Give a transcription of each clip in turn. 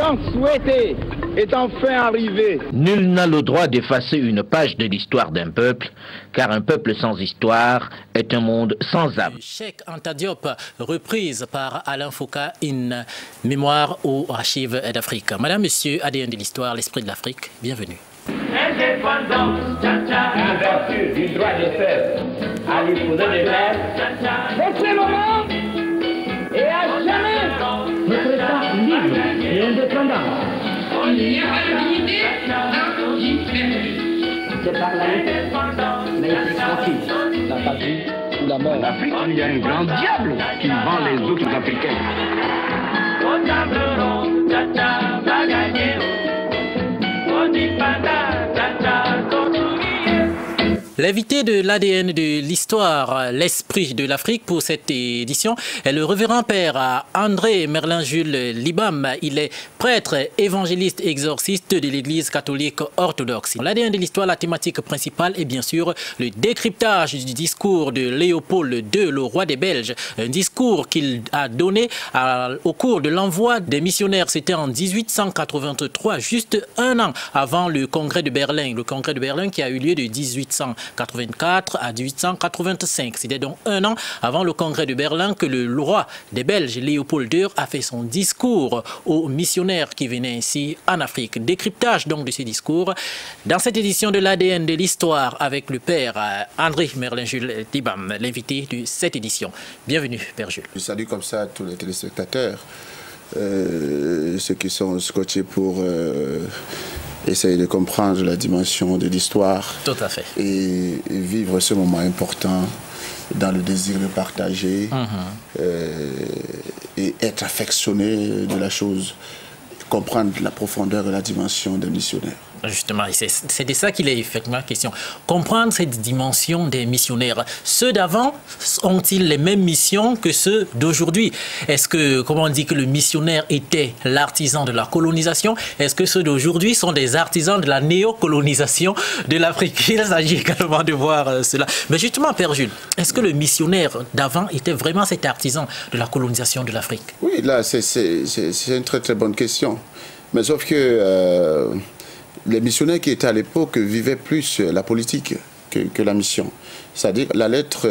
tant souhaité est enfin arrivé. Nul n'a le droit d'effacer une page de l'histoire d'un peuple, car un peuple sans histoire est un monde sans âme. Cheikh Anta Diop, reprise par Alain Foucault, une mémoire aux archives d'Afrique. Madame, Monsieur, ADN de l'histoire, l'esprit de l'Afrique, bienvenue. Indépendance, en vertu du droit des peuples à l'épouser des mères, c'est ce moment et à jamais notre État libre et indépendant. C'est par la laïcité tranquille, la patrie ou la mort. En Afrique, il y a un grand diable qui vend les autres Africains. L'invité de l'ADN de l'histoire, l'esprit de l'Afrique pour cette édition est le révérend père André Merlin-Jules Libam. Il est prêtre, évangéliste, exorciste de l'Église catholique orthodoxe. L'ADN de l'histoire, la thématique principale est bien sûr le décryptage du discours de Léopold II, le roi des Belges. Un discours qu'il a donné au cours de l'envoi des missionnaires. C'était en 1883, juste un an avant le congrès de Berlin. Le congrès de Berlin qui a eu lieu de 1884 à 1885. C'était donc un an avant le congrès de Berlin que le roi des Belges, Léopold II, a fait son discours aux missionnaires qui venaient ici en Afrique. Décryptage donc de ces discours dans cette édition de l'ADN de l'histoire avec le père André Merlin-Jules Libam, l'invité de cette édition. Bienvenue, Père Jules. Je salue comme ça tous les téléspectateurs, ceux qui sont scotchés pour essayer de comprendre la dimension de l'histoire. Tout à fait. Et vivre ce moment important dans le désir de partager et être affectionné de la chose, comprendre la profondeur et la dimension des missionnaires. Justement, c'est de ça qu'il est effectivement question. Comprendre cette dimension des missionnaires. Ceux d'avant ont-ils les mêmes missions que ceux d'aujourd'hui? Est-ce que, comment on dit que le missionnaire était l'artisan de la colonisation? Est-ce que ceux d'aujourd'hui sont des artisans de la néocolonisation de l'Afrique? Il s'agit également de voir cela. Mais justement, Père Jules, est-ce que le missionnaire d'avant était vraiment cet artisan de la colonisation de l'Afrique? Oui, là, c'est une très très bonne question. Mais sauf que les missionnaires qui étaient à l'époque vivaient plus la politique que la mission. C'est-à-dire la lettre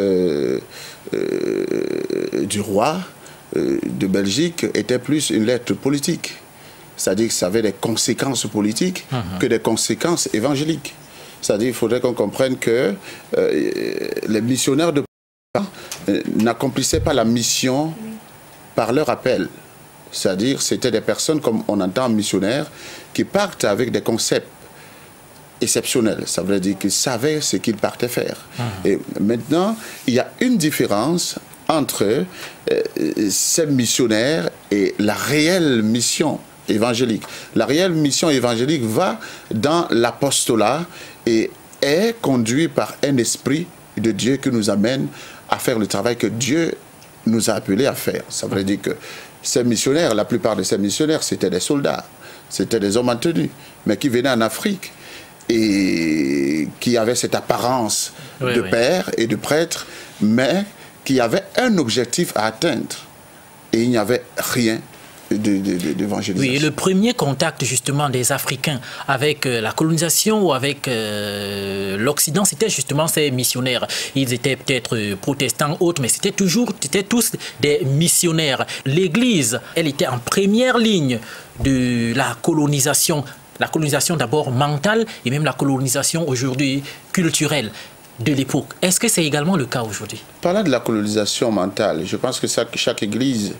du roi de Belgique était plus une lettre politique. C'est-à-dire que ça avait des conséquences politiques que des conséquences évangéliques. C'est-à-dire qu'il faudrait qu'on comprenne que les missionnaires de n'accomplissaient pas la mission par leur appel. C'est-à-dire c'était des personnes, comme on entend missionnaires, qui partent avec des concepts exceptionnels. Ça veut dire qu'ils savaient ce qu'ils partaient faire. Et maintenant, il y a une différence entre ces missionnaires et la réelle mission évangélique. La réelle mission évangélique va dans l'apostolat et est conduite par un esprit de Dieu qui nous amène à faire le travail que Dieu nous a appelés à faire. Ça veut dire que ces missionnaires, la plupart de ces missionnaires, c'était des soldats, c'était des hommes en tenue, mais qui venaient en Afrique et qui avaient cette apparence de père et de prêtre, mais qui avaient un objectif à atteindre. Et il n'y avait rien d'évangélisation. Oui, et le premier contact justement des Africains avec la colonisation ou avec l'Occident, c'était justement ces missionnaires. Ils étaient peut-être protestants, autres, mais c'était tous des missionnaires. L'Église, elle était en première ligne de la colonisation. La colonisation d'abord mentale et même la colonisation aujourd'hui culturelle de l'époque. Est-ce que c'est également le cas aujourd'hui? Parlant de la colonisation mentale, je pense que chaque Église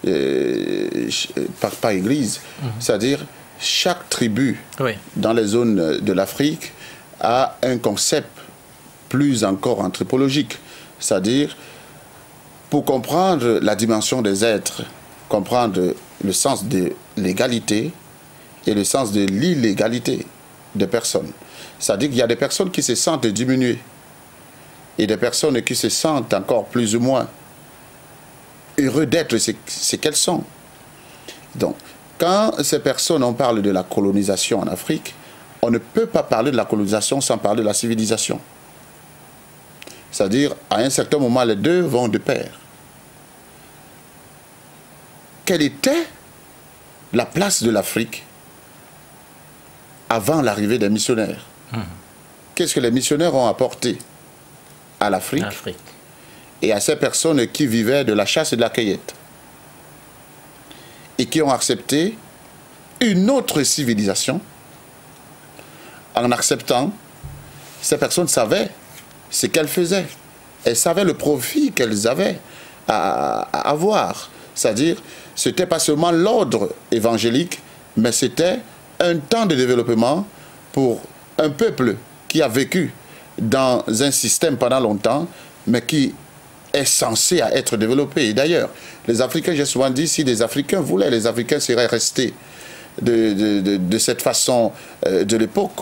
par église, c'est-à-dire chaque tribu dans les zones de l'Afrique a un concept plus encore anthropologique, c'est-à-dire pour comprendre la dimension des êtres, comprendre le sens de l'égalité et le sens de l'illégalité des personnes. C'est-à-dire qu'il y a des personnes qui se sentent diminuées et des personnes qui se sentent encore plus ou moins heureux d'être ce qu'elles sont. Donc, quand ces personnes, on parle de la colonisation en Afrique, on ne peut pas parler de la colonisation sans parler de la civilisation. C'est-à-dire, à un certain moment, les deux vont de pair. Quelle était la place de l'Afrique avant l'arrivée des missionnaires. Qu'est-ce que les missionnaires ont apporté à l'Afrique et à ces personnes qui vivaient de la chasse et de la cueillette et qui ont accepté une autre civilisation? En acceptant, ces personnes savaient ce qu'elles faisaient. Elles savaient le profit qu'elles avaient à avoir. C'est-à-dire, ce n'était pas seulement l'ordre évangélique, mais c'était un temps de développement pour un peuple qui a vécu dans un système pendant longtemps, mais qui est censé être développé. Et d'ailleurs, les Africains, j'ai souvent dit, si les Africains voulaient, les Africains seraient restés de cette façon de l'époque.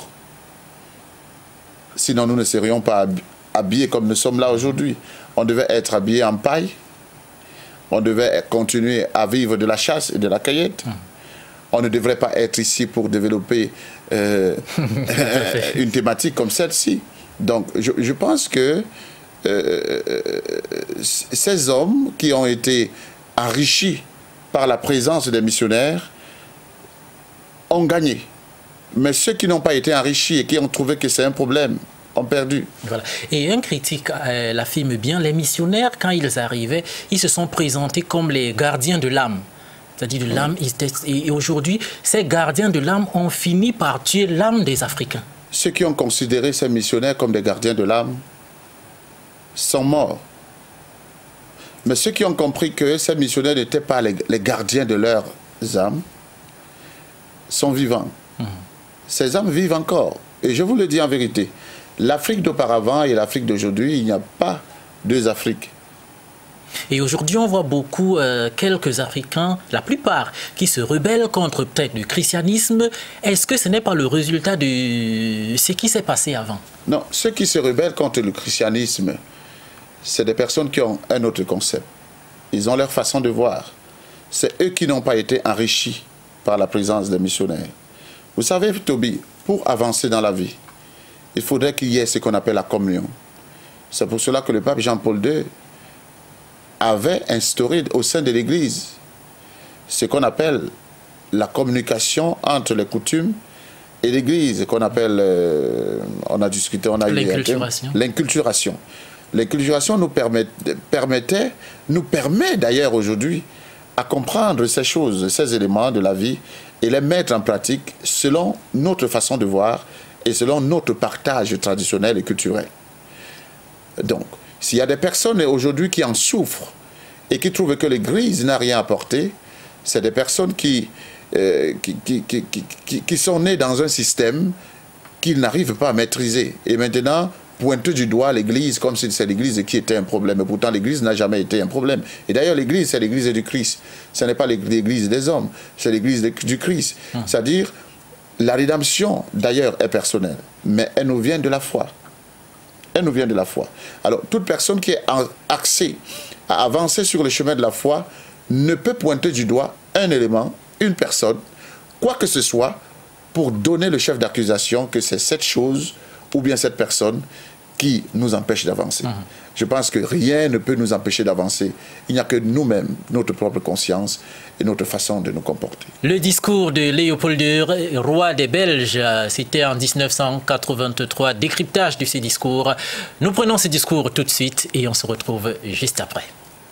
Sinon, nous ne serions pas habillés comme nous sommes là aujourd'hui. On devait être habillés en paille. On devait continuer à vivre de la chasse et de la cueillette. On ne devrait pas être ici pour développer une thématique comme celle-ci. Donc, je pense que ces hommes qui ont été enrichis par la présence des missionnaires ont gagné. Mais ceux qui n'ont pas été enrichis et qui ont trouvé que c'est un problème ont perdu. Voilà. Et un critique l'affirme bien, les missionnaires, quand ils arrivaient, ils se sont présentés comme les gardiens de l'âme. C'est-à-dire de l'âme. Et aujourd'hui, ces gardiens de l'âme ont fini par tuer l'âme des Africains. Ceux qui ont considéré ces missionnaires comme des gardiens de l'âme sont morts. Mais ceux qui ont compris que ces missionnaires n'étaient pas les gardiens de leurs âmes sont vivants. Ces âmes vivent encore. Et je vous le dis en vérité, l'Afrique d'auparavant et l'Afrique d'aujourd'hui, il n'y a pas deux Afriques. Et aujourd'hui, on voit beaucoup, quelques Africains, la plupart, qui se rebellent contre peut-être le christianisme. Est-ce que ce n'est pas le résultat de ce qui s'est passé avant? Non, ceux qui se rebellent contre le christianisme, c'est des personnes qui ont un autre concept. Ils ont leur façon de voir. C'est eux qui n'ont pas été enrichis par la présence des missionnaires. Vous savez, Toby, pour avancer dans la vie, il faudrait qu'il y ait ce qu'on appelle la communion. C'est pour cela que le pape Jean-Paul II avait instauré au sein de l'Église ce qu'on appelle la communication entre les coutumes et l'Église, qu'on appelle, on a discuté, on a eu l'inculturation. L'inculturation nous permet d'ailleurs aujourd'hui à comprendre ces choses, ces éléments de la vie et les mettre en pratique selon notre façon de voir et selon notre partage traditionnel et culturel. Donc, s'il y a des personnes aujourd'hui qui en souffrent et qui trouvent que l'Église n'a rien apporté, c'est des personnes qui sont nées dans un système qu'ils n'arrivent pas à maîtriser. Et maintenant, pointent du doigt l'Église comme si c'est l'Église qui était un problème. Et pourtant, l'Église n'a jamais été un problème. Et d'ailleurs, l'Église, c'est l'Église du Christ. Ce n'est pas l'Église des hommes, c'est l'Église du Christ. C'est-à-dire, la rédemption, d'ailleurs, est personnelle, mais elle nous vient de la foi. Elle nous vient de la foi. Alors, toute personne qui est axée à avancer sur le chemin de la foi ne peut pointer du doigt un élément, une personne, quoi que ce soit, pour donner le chef d'accusation que c'est cette chose ou bien cette personne qui nous empêche d'avancer. Je pense que rien ne peut nous empêcher d'avancer. Il n'y a que nous-mêmes, notre propre conscience et notre façon de nous comporter. Le discours de Léopold II, roi des Belges, c'était en 1983. Décryptage de ces discours. Nous prenons ce discours tout de suite et on se retrouve juste après.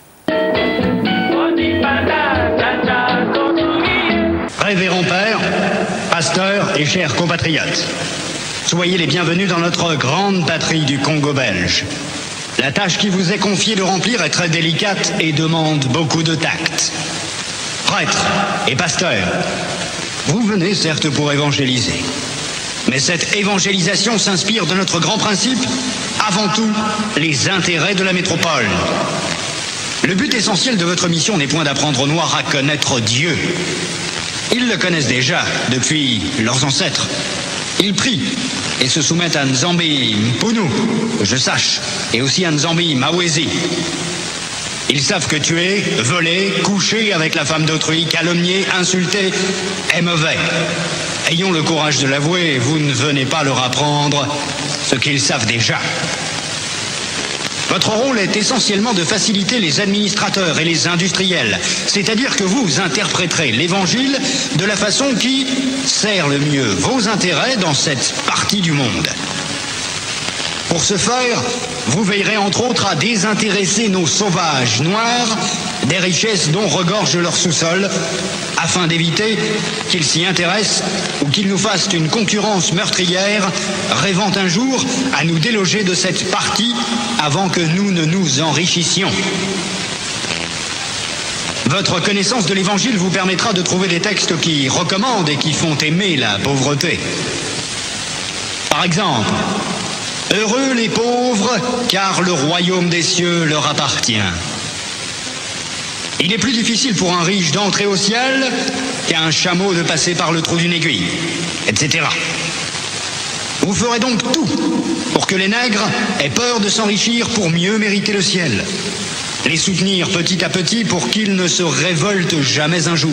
Révérend Père, pasteur et chers compatriotes, soyez les bienvenus dans notre grande patrie du Congo belge. La tâche qui vous est confiée de remplir est très délicate et demande beaucoup de tact. Prêtres et pasteurs, vous venez certes pour évangéliser. Mais cette évangélisation s'inspire de notre grand principe, avant tout, les intérêts de la métropole. Le but essentiel de votre mission n'est point d'apprendre aux Noirs à connaître Dieu. Ils le connaissent déjà depuis leurs ancêtres. Ils prient et se soumettent à Nzambi Mpunu, que je sache, et aussi à Nzambi Mawezi. Ils savent que tuer, voler, coucher avec la femme d'autrui, calomnier, insulter est mauvais. Ayons le courage de l'avouer, vous ne venez pas leur apprendre ce qu'ils savent déjà. Votre rôle est essentiellement de faciliter les administrateurs et les industriels, c'est-à-dire que vous interpréterez l'Évangile de la façon qui sert le mieux vos intérêts dans cette partie du monde. Pour ce faire, vous veillerez entre autres à désintéresser nos sauvages noirs des richesses dont regorge leur sous-sol, afin d'éviter qu'ils s'y intéressent ou qu'ils nous fassent une concurrence meurtrière, rêvant un jour à nous déloger de cette partie avant que nous ne nous enrichissions. Votre connaissance de l'Évangile vous permettra de trouver des textes qui recommandent et qui font aimer la pauvreté. Par exemple, « Heureux les pauvres, car le royaume des cieux leur appartient. » Il est plus difficile pour un riche d'entrer au ciel qu'à un chameau de passer par le trou d'une aiguille, etc. Vous ferez donc tout pour que les nègres aient peur de s'enrichir pour mieux mériter le ciel. Les soutenir petit à petit pour qu'ils ne se révoltent jamais un jour.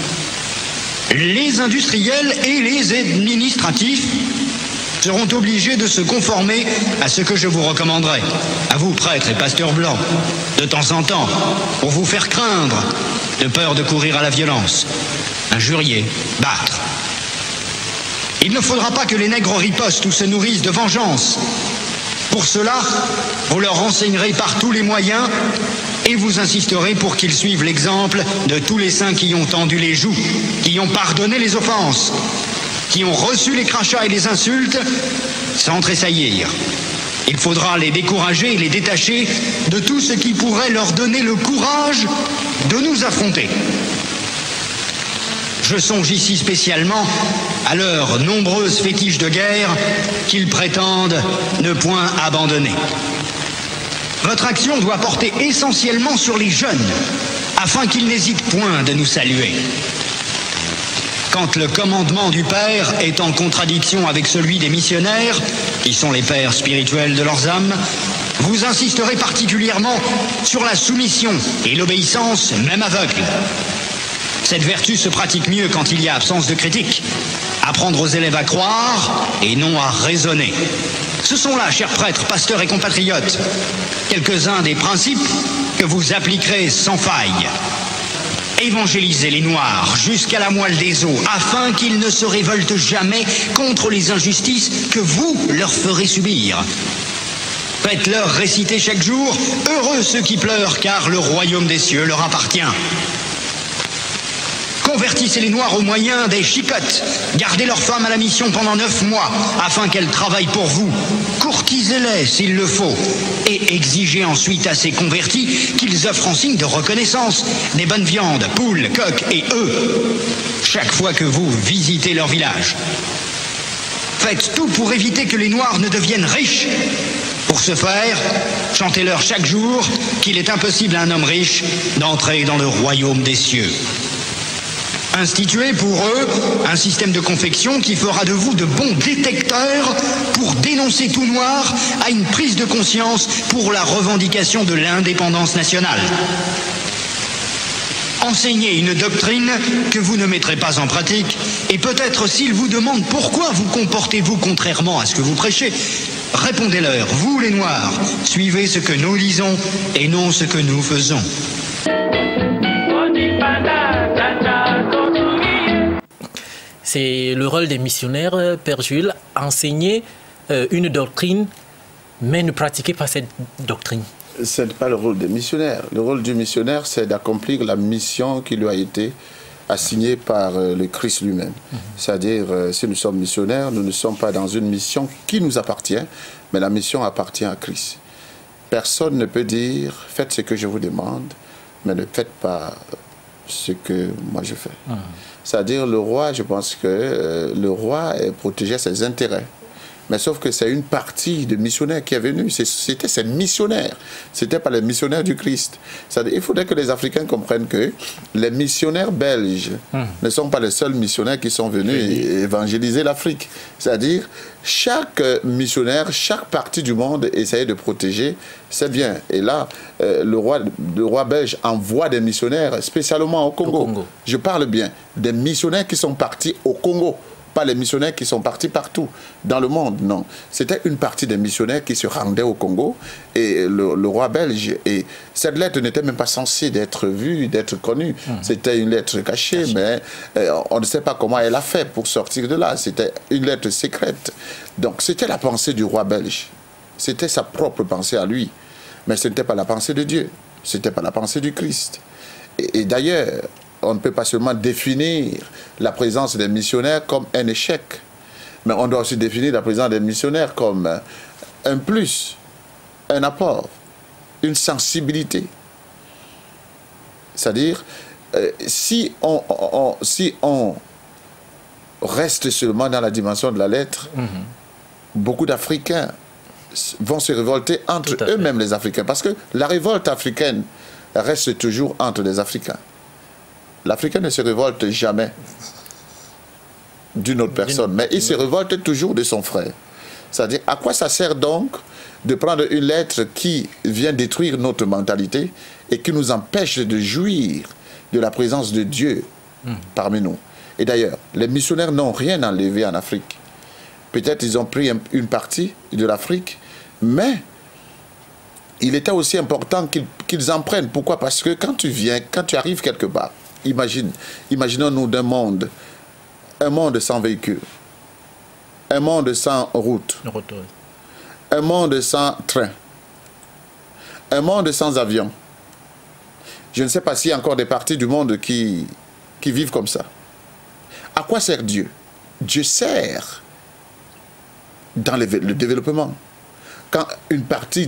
Les industriels et les administratifs seront obligés de se conformer à ce que je vous recommanderai, à vous prêtres et pasteurs blancs, de temps en temps, pour vous faire craindre, de peur de courir à la violence, injurier, battre. Il ne faudra pas que les nègres ripostent ou se nourrissent de vengeance. Pour cela, vous leur enseignerez par tous les moyens et vous insisterez pour qu'ils suivent l'exemple de tous les saints qui ont tendu les joues, qui ont pardonné les offenses, qui ont reçu les crachats et les insultes sans tressaillir. Il faudra les décourager et les détacher de tout ce qui pourrait leur donner le courage de nous affronter. Je songe ici spécialement à leurs nombreuses fétiches de guerre qu'ils prétendent ne point abandonner. Votre action doit porter essentiellement sur les jeunes, afin qu'ils n'hésitent point de nous saluer. Quand le commandement du Père est en contradiction avec celui des missionnaires, qui sont les pères spirituels de leurs âmes, vous insisterez particulièrement sur la soumission et l'obéissance, même aveugle. Cette vertu se pratique mieux quand il y a absence de critique. Apprendre aux élèves à croire et non à raisonner. Ce sont là, chers prêtres, pasteurs et compatriotes, quelques-uns des principes que vous appliquerez sans faille. Évangélisez les Noirs jusqu'à la moelle des os, afin qu'ils ne se révoltent jamais contre les injustices que vous leur ferez subir. Faites-leur réciter chaque jour « Heureux ceux qui pleurent, car le royaume des cieux leur appartient ». Convertissez les Noirs au moyen des chicottes. Gardez leurs femmes à la mission pendant 9 mois, afin qu'elles travaillent pour vous. Courtisez-les s'il le faut, et exigez ensuite à ces convertis qu'ils offrent en signe de reconnaissance des bonnes viandes, poules, coqs et œufs, chaque fois que vous visitez leur village. Faites tout pour éviter que les Noirs ne deviennent riches. Pour ce faire, chantez-leur chaque jour qu'il est impossible à un homme riche d'entrer dans le royaume des cieux. Instituez pour eux un système de confection qui fera de vous de bons détecteurs pour dénoncer tout noir à une prise de conscience pour la revendication de l'indépendance nationale. Enseignez une doctrine que vous ne mettrez pas en pratique et peut-être s'ils vous demandent pourquoi vous comportez-vous contrairement à ce que vous prêchez, répondez-leur, vous les Noirs, suivez ce que nous lisons et non ce que nous faisons. C'est le rôle des missionnaires, Père Jules, enseigner une doctrine, mais ne pratiquer pas cette doctrine. Ce n'est pas le rôle des missionnaires. Le rôle du missionnaire, c'est d'accomplir la mission qui lui a été assignée par le Christ lui-même. C'est-à-dire, si nous sommes missionnaires, nous ne sommes pas dans une mission qui nous appartient, mais la mission appartient à Christ. Personne ne peut dire, faites ce que je vous demande, mais ne faites pas ce que moi je fais. C'est-à-dire le roi, je pense que le roi protégeait ses intérêts. Mais sauf que c'est une partie de missionnaires qui est venue. C'était ces missionnaires. Ce n'était pas les missionnaires du Christ. Il faudrait que les Africains comprennent que les missionnaires belges ne sont pas les seuls missionnaires qui sont venus évangéliser l'Afrique. C'est-à-dire, chaque missionnaire, chaque partie du monde essayait de protéger ses biens. Et là, le roi belge envoie des missionnaires, spécialement au Congo. Je parle bien des missionnaires qui sont partis au Congo pas les missionnaires qui sont partis partout dans le monde, non. C'était une partie des missionnaires qui se rendaient au Congo et le roi belge. Et cette lettre n'était même pas censée d'être vue, d'être connue. C'était une lettre cachée, mais on ne sait pas comment elle a fait pour sortir de là. C'était une lettre secrète. Donc c'était la pensée du roi belge. C'était sa propre pensée à lui. Mais ce n'était pas la pensée de Dieu. Ce n'était pas la pensée du Christ. Et d'ailleurs, on ne peut pas seulement définir la présence des missionnaires comme un échec, mais on doit aussi définir la présence des missionnaires comme un plus, un apport, une sensibilité. C'est-à-dire, si on reste seulement dans la dimension de la lettre, beaucoup d'Africains vont se révolter entre eux-mêmes, les Africains, parce que la révolte africaine reste toujours entre les Africains. L'Africain ne se révolte jamais d'une autre personne, mais il se révolte toujours de son frère. C'est-à-dire, à quoi ça sert donc de prendre une lettre qui vient détruire notre mentalité et qui nous empêche de jouir de la présence de Dieu parmi nous? Et d'ailleurs, les missionnaires n'ont rien enlevé en Afrique. Peut-être ils ont pris une partie de l'Afrique, mais il était aussi important qu'ils en prennent. Pourquoi? Parce que quand tu arrives quelque part, imaginons-nous un monde sans véhicule, un monde sans route, un monde sans train, un monde sans avion. Je ne sais pas s'il y a encore des parties du monde qui vivent comme ça. À quoi sert Dieu? Dieu sert dans le développement. Quand une partie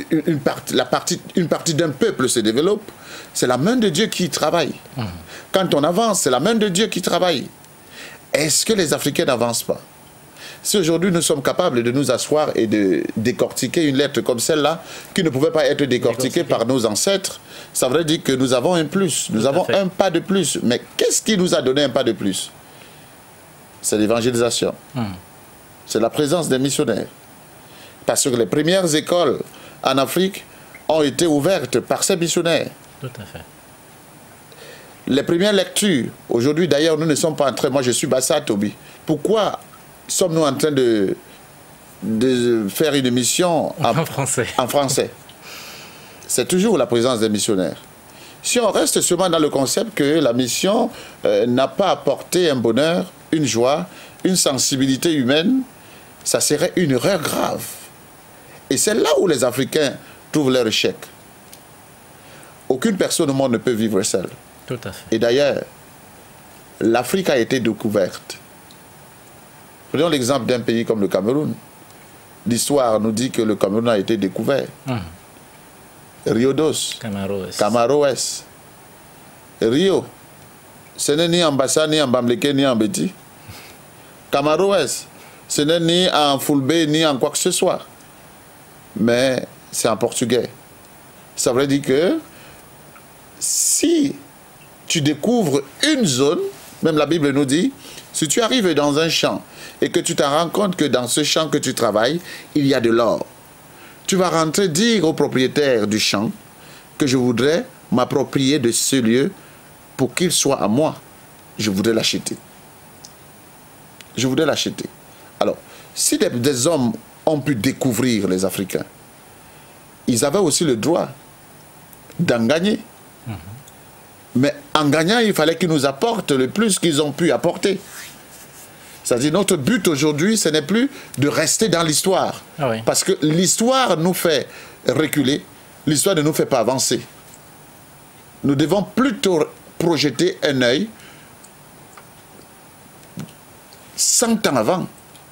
d'un peuple se développe, c'est la main de Dieu qui travaille. Quand on avance, c'est la main de Dieu qui travaille. Est-ce que les Africains n'avancent pas? Si aujourd'hui nous sommes capables de nous asseoir et de décortiquer une lettre comme celle-là, qui ne pouvait pas être décortiquée par nos ancêtres, ça veut dire que nous avons un plus, nous avons un pas de plus. Mais qu'est-ce qui nous a donné un pas de plus? C'est l'évangélisation. C'est la présence des missionnaires. Parce que les premières écoles en Afrique ont été ouvertes par ces missionnaires. Tout à fait. Les premières lectures, aujourd'hui d'ailleurs, nous ne sommes pas en train, moi je suis Bassa Tobi. Pourquoi sommes-nous en train de faire une émission en français? C'est toujours la présence des missionnaires. Si on reste seulement dans le concept que la mission n'a pas apporté un bonheur, une joie, une sensibilité humaine, ça serait une erreur grave. Et c'est là où les Africains trouvent leur échec. Aucune personne au monde ne peut vivre seule. Tout à fait. Et d'ailleurs, l'Afrique a été découverte. Prenons l'exemple d'un pays comme le Cameroun. L'histoire nous dit que le Cameroun a été découvert. Rio dos, Camaroès. Rio, ce n'est ni en Bassa, ni en Bamleke, ni en Beti. Camaroès, ce n'est ni en Fulbe, ni en quoi que ce soit. Mais c'est en portugais. Ça veut dire que si tu découvres une zone, même la Bible nous dit, si tu arrives dans un champ et que tu te rends compte que dans ce champ que tu travailles, il y a de l'or, tu vas rentrer dire au propriétaire du champ que je voudrais m'approprier de ce lieu pour qu'il soit à moi. Je voudrais l'acheter. Je voudrais l'acheter. Alors, si des hommes ont pu découvrir les Africains, ils avaient aussi le droit d'en gagner. Mais en gagnant, il fallait qu'ils nous apportent le plus qu'ils ont pu apporter. C'est-à-dire, notre but aujourd'hui, ce n'est plus de rester dans l'histoire. Parce que l'histoire nous fait reculer, l'histoire ne nous fait pas avancer. Nous devons plutôt projeter un œil 100 ans avant.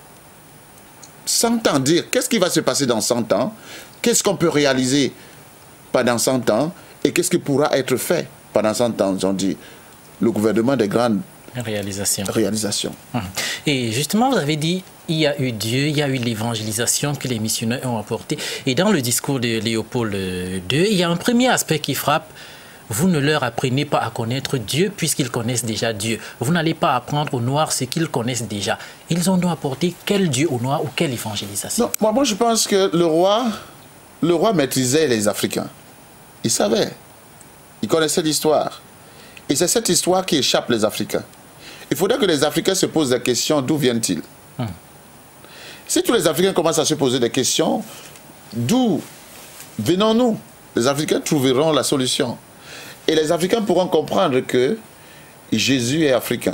100 ans, dire qu'est-ce qui va se passer dans 100 ans, qu'est-ce qu'on peut réaliser pendant 100 ans et qu'est-ce qui pourra être fait pendant 100 ans. On dit le gouvernement des grandes réalisations. Et justement, vous avez dit, il y a eu Dieu, il y a eu l'évangélisation que les missionnaires ont apportée. Et dans le discours de Léopold II, il y a un premier aspect qui frappe. Vous ne leur apprenez pas à connaître Dieu puisqu'ils connaissent déjà Dieu. Vous n'allez pas apprendre aux Noirs ce qu'ils connaissent déjà. Ils ont dû apporter quel Dieu aux Noirs ou quelle évangélisation? Non, moi je pense que le roi maîtrisait les Africains. Il savait. Il connaissait l'histoire. Et c'est cette histoire qui échappe les Africains. il faudrait que les Africains se posent la question, d'où viennent-ils? Si tous les Africains commencent à se poser des questions, d'où venons-nous? Les Africains trouveront la solution. Et les Africains pourront comprendre que Jésus est africain.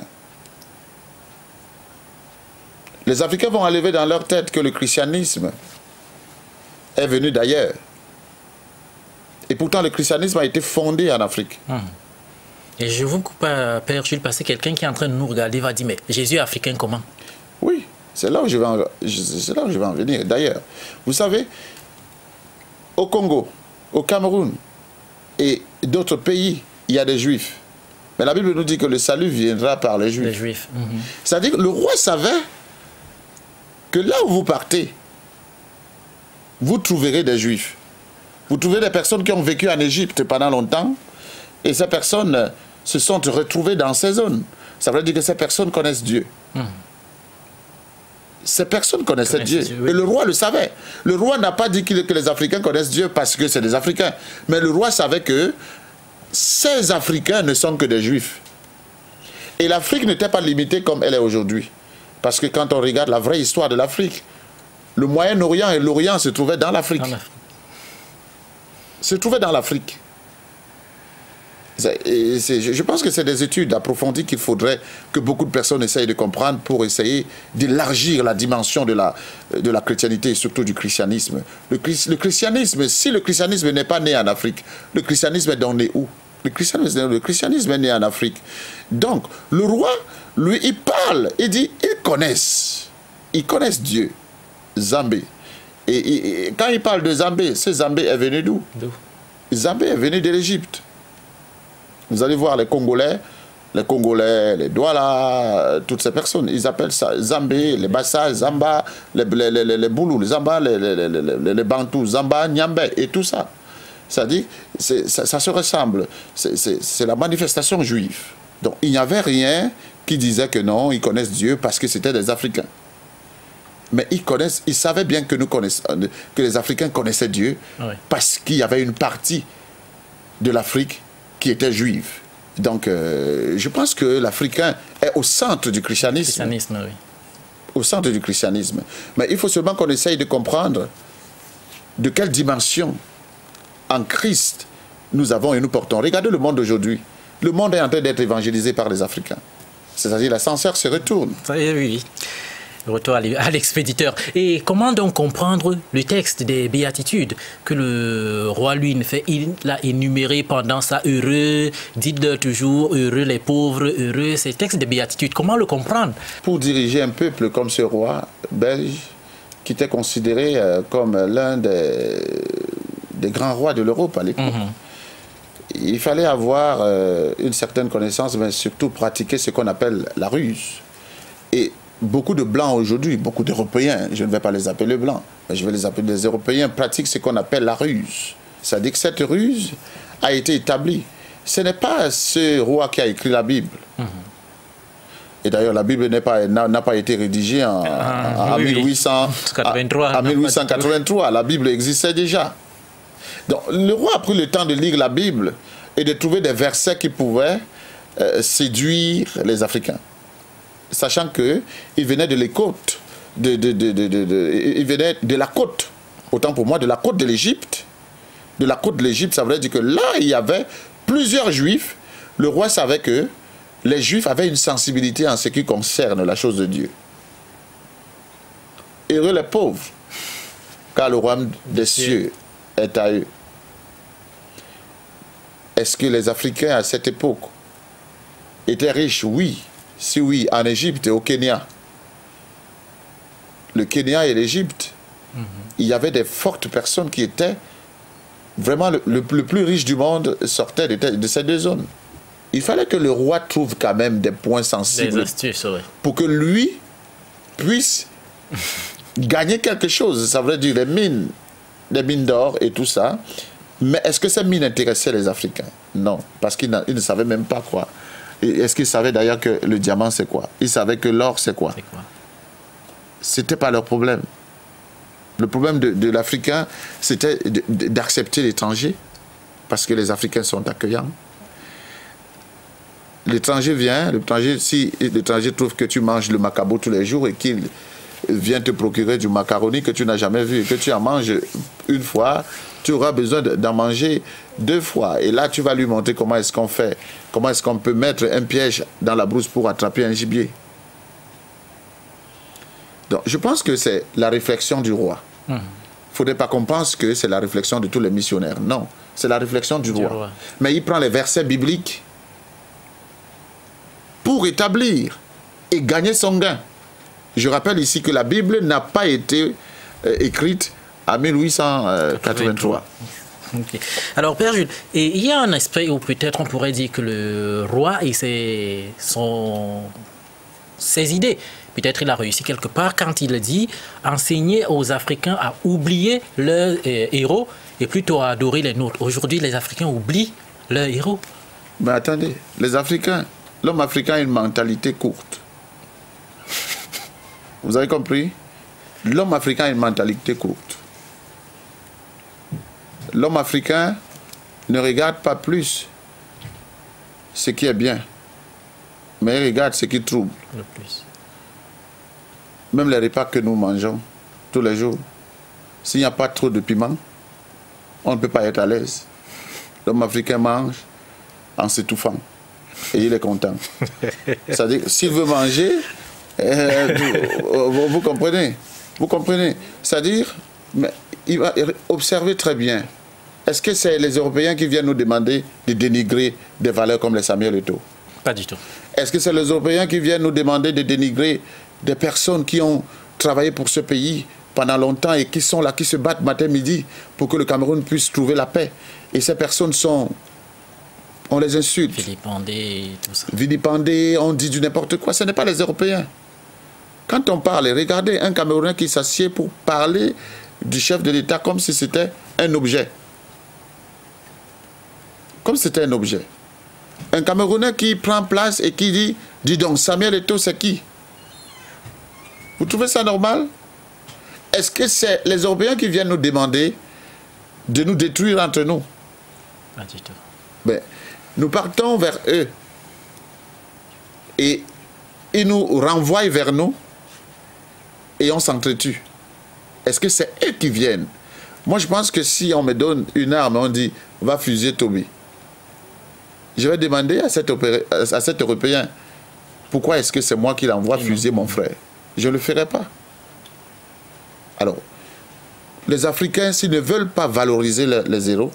Les Africains vont enlever dans leur tête que le christianisme est venu d'ailleurs. Et pourtant, le christianisme a été fondé en Afrique. Et je vous coupe, Père Jules, parce que quelqu'un qui est en train de nous regarder va dire, mais Jésus est africain comment? Oui, c'est là où je vais en venir. D'ailleurs, vous savez, au Congo, au Cameroun et d'autres pays, il y a des Juifs. Mais la Bible nous dit que le salut viendra par les Juifs. Les Juifs. C'est-à-dire que le roi savait que là où vous partez, vous trouverez des Juifs. Vous trouverez des personnes qui ont vécu en Égypte pendant longtemps et ces personnes se sont retrouvées dans ces zones. Ça veut dire que ces personnes connaissent Dieu. Ces personnes connaissaient Dieu. Oui. Et le roi le savait. Le roi n'a pas dit que les Africains connaissent Dieu parce que c'est des Africains. Mais le roi savait que ces Africains ne sont que des Juifs. Et l'Afrique n'était pas limitée comme elle est aujourd'hui. Parce que quand on regarde la vraie histoire de l'Afrique, le Moyen-Orient et l'Orient se trouvaient dans l'Afrique. Se trouvaient dans l'Afrique. Je pense que c'est des études approfondies qu'il faudrait que beaucoup de personnes essayent de comprendre pour essayer d'élargir la dimension de la chrétienté et surtout du christianisme. Le christianisme, si le christianisme n'est pas né en Afrique, le christianisme est né où? Le christianisme est né en Afrique. Donc, le roi, lui, il parle, il dit, ils connaissent Dieu, Zambé. Et quand il parle de Zambé, ce Zambé est venu d'où? Zambé est venu de l'Égypte. Vous allez voir les Congolais, les Douala, toutes ces personnes, ils appellent ça Zambé, les Bassa, Zamba, les Boulous, les Zamba, les Bantous, Zamba, Nyambé et tout ça. C'est-à-dire, ça se ressemble. C'est la manifestation juive. Donc, il n'y avait rien qui disait que non, ils connaissent Dieu parce que c'était des Africains. Mais ils savaient bien que que les Africains connaissaient Dieu parce qu'il y avait une partie de l'Afrique qui était juive. Donc, je pense que l'Africain est au centre du christianisme. Au centre du christianisme. Mais il faut seulement qu'on essaye de comprendre de quelle dimension en Christ nous avons et nous portons. Regardez le monde d'aujourd'hui. Le monde est en train d'être évangélisé par les Africains. C'est-à-dire l'ascenseur se retourne. Oui. Retour à l'expéditeur. Et comment donc comprendre le texte des béatitudes que le roi lui fait? Il l'a énuméré pendant ça. Heureux, dites-leur toujours, heureux les pauvres, heureux. Ces textes des béatitudes, comment le comprendre? Pour diriger un peuple comme ce roi belge, qui était considéré comme l'un des grands rois de l'Europe à l'époque, il fallait avoir une certaine connaissance, mais surtout pratiquer ce qu'on appelle la ruse. Et beaucoup de Blancs aujourd'hui, beaucoup d'Européens, je ne vais pas les appeler Blancs, mais je vais les appeler des Européens, pratiquent ce qu'on appelle la ruse. C'est-à-dire que cette ruse a été établie. Ce n'est pas ce roi qui a écrit la Bible. Et d'ailleurs, la Bible n'a pas été rédigée en 1883. La Bible existait déjà. Donc, le roi a pris le temps de lire la Bible et de trouver des versets qui pouvaient séduire les Africains. Sachant qu'il venait de les côtes, il venait de la côte, autant pour moi, de la côte de l'Égypte. De la côte de l'Égypte, ça veut dire que là, il y avait plusieurs Juifs. Le roi savait que les Juifs avaient une sensibilité en ce qui concerne la chose de Dieu. Heureux les pauvres, car le royaume des cieux est à eux. Est-ce que les Africains, à cette époque, étaient riches? Oui. Si oui, en Égypte et au Kenya. Le Kenya et l'Égypte, il y avait des fortes personnes qui étaient vraiment le plus riche du monde sortait de ces deux zones. Il fallait que le roi trouve quand même des points sensibles pour que lui puisse gagner quelque chose. Ça veut dire des mines d'or et tout ça. Mais est-ce que ces mines intéressaient les Africains? Non, parce qu'ils ne savaient même pas quoi. Est-ce qu'ils savaient d'ailleurs que le diamant c'est quoi? Ils savaient que l'or c'est quoi? C'était pas leur problème. Le problème de l'Africain, c'était d'accepter l'étranger, parce que les Africains sont accueillants. l'étranger vient, si l'étranger trouve que tu manges le macabo tous les jours et qu'il vient te procurer du macaroni que tu n'as jamais vu et que tu en manges une fois, tu auras besoin d'en manger 2 fois. Et là, tu vas lui montrer comment est-ce qu'on fait, comment est-ce qu'on peut mettre un piège dans la brousse pour attraper un gibier. Donc, je pense que c'est la réflexion du roi. Il ne faudrait pas qu'on pense que c'est la réflexion de tous les missionnaires. Non, c'est la réflexion du roi. Mais il prend les versets bibliques pour établir et gagner son gain. Je rappelle ici que la Bible n'a pas été écrite en 1883. Okay. Alors, Père Jules, il y a un aspect où peut-être on pourrait dire que le roi et ses idées, peut-être il a réussi quelque part quand il dit enseigner aux Africains à oublier leurs héros et plutôt à adorer les nôtres. Aujourd'hui, les Africains oublient leurs héros. Mais attendez, les Africains, l'homme africain a une mentalité courte. Vous avez compris? L'homme africain a une mentalité courte. L'homme africain ne regarde pas plus ce qui est bien, mais il regarde ce qui trouble. Le plus. Même les repas que nous mangeons tous les jours, s'il n'y a pas trop de piment, on ne peut pas être à l'aise. L'homme africain mange en s'étouffant et il est content. C'est-à-dire, s'il veut manger, vous comprenez? Vous comprenez? C'est-à-dire, il va observer très bien. Est-ce que c'est les Européens qui viennent nous demander de dénigrer des valeurs comme les Samuel Eto'o? Pas du tout. Est-ce que c'est les Européens qui viennent nous demander de dénigrer des personnes qui ont travaillé pour ce pays pendant longtemps et qui sont là, qui se battent matin, midi pour que le Cameroun puisse trouver la paix? Et ces personnes sont... On les insulte. Vilipendés, tout ça. Vilipendés, on dit du n'importe quoi. Ce n'est pas les Européens. Quand on parle, regardez un Camerounais qui s'assied pour parler du chef de l'État comme si c'était un objet. Comme si c'était un objet. Un Camerounais qui prend place et qui dit, dis donc, Samuel Eto'o, c'est qui? Vous trouvez ça normal? Est-ce que c'est les Européens qui viennent nous demander de nous détruire entre nous? Pas du tout. Ben, nous partons vers eux et ils nous renvoient vers nous et on s'entretue. Est-ce que c'est eux qui viennent? Moi, je pense que si on me donne une arme et on dit, va fusiller Toby, je vais demander à cet Européen, pourquoi est-ce que c'est moi qui l'envoie fusiller mon frère? Je ne le ferai pas. Alors, les Africains, s'ils ne veulent pas valoriser les héros,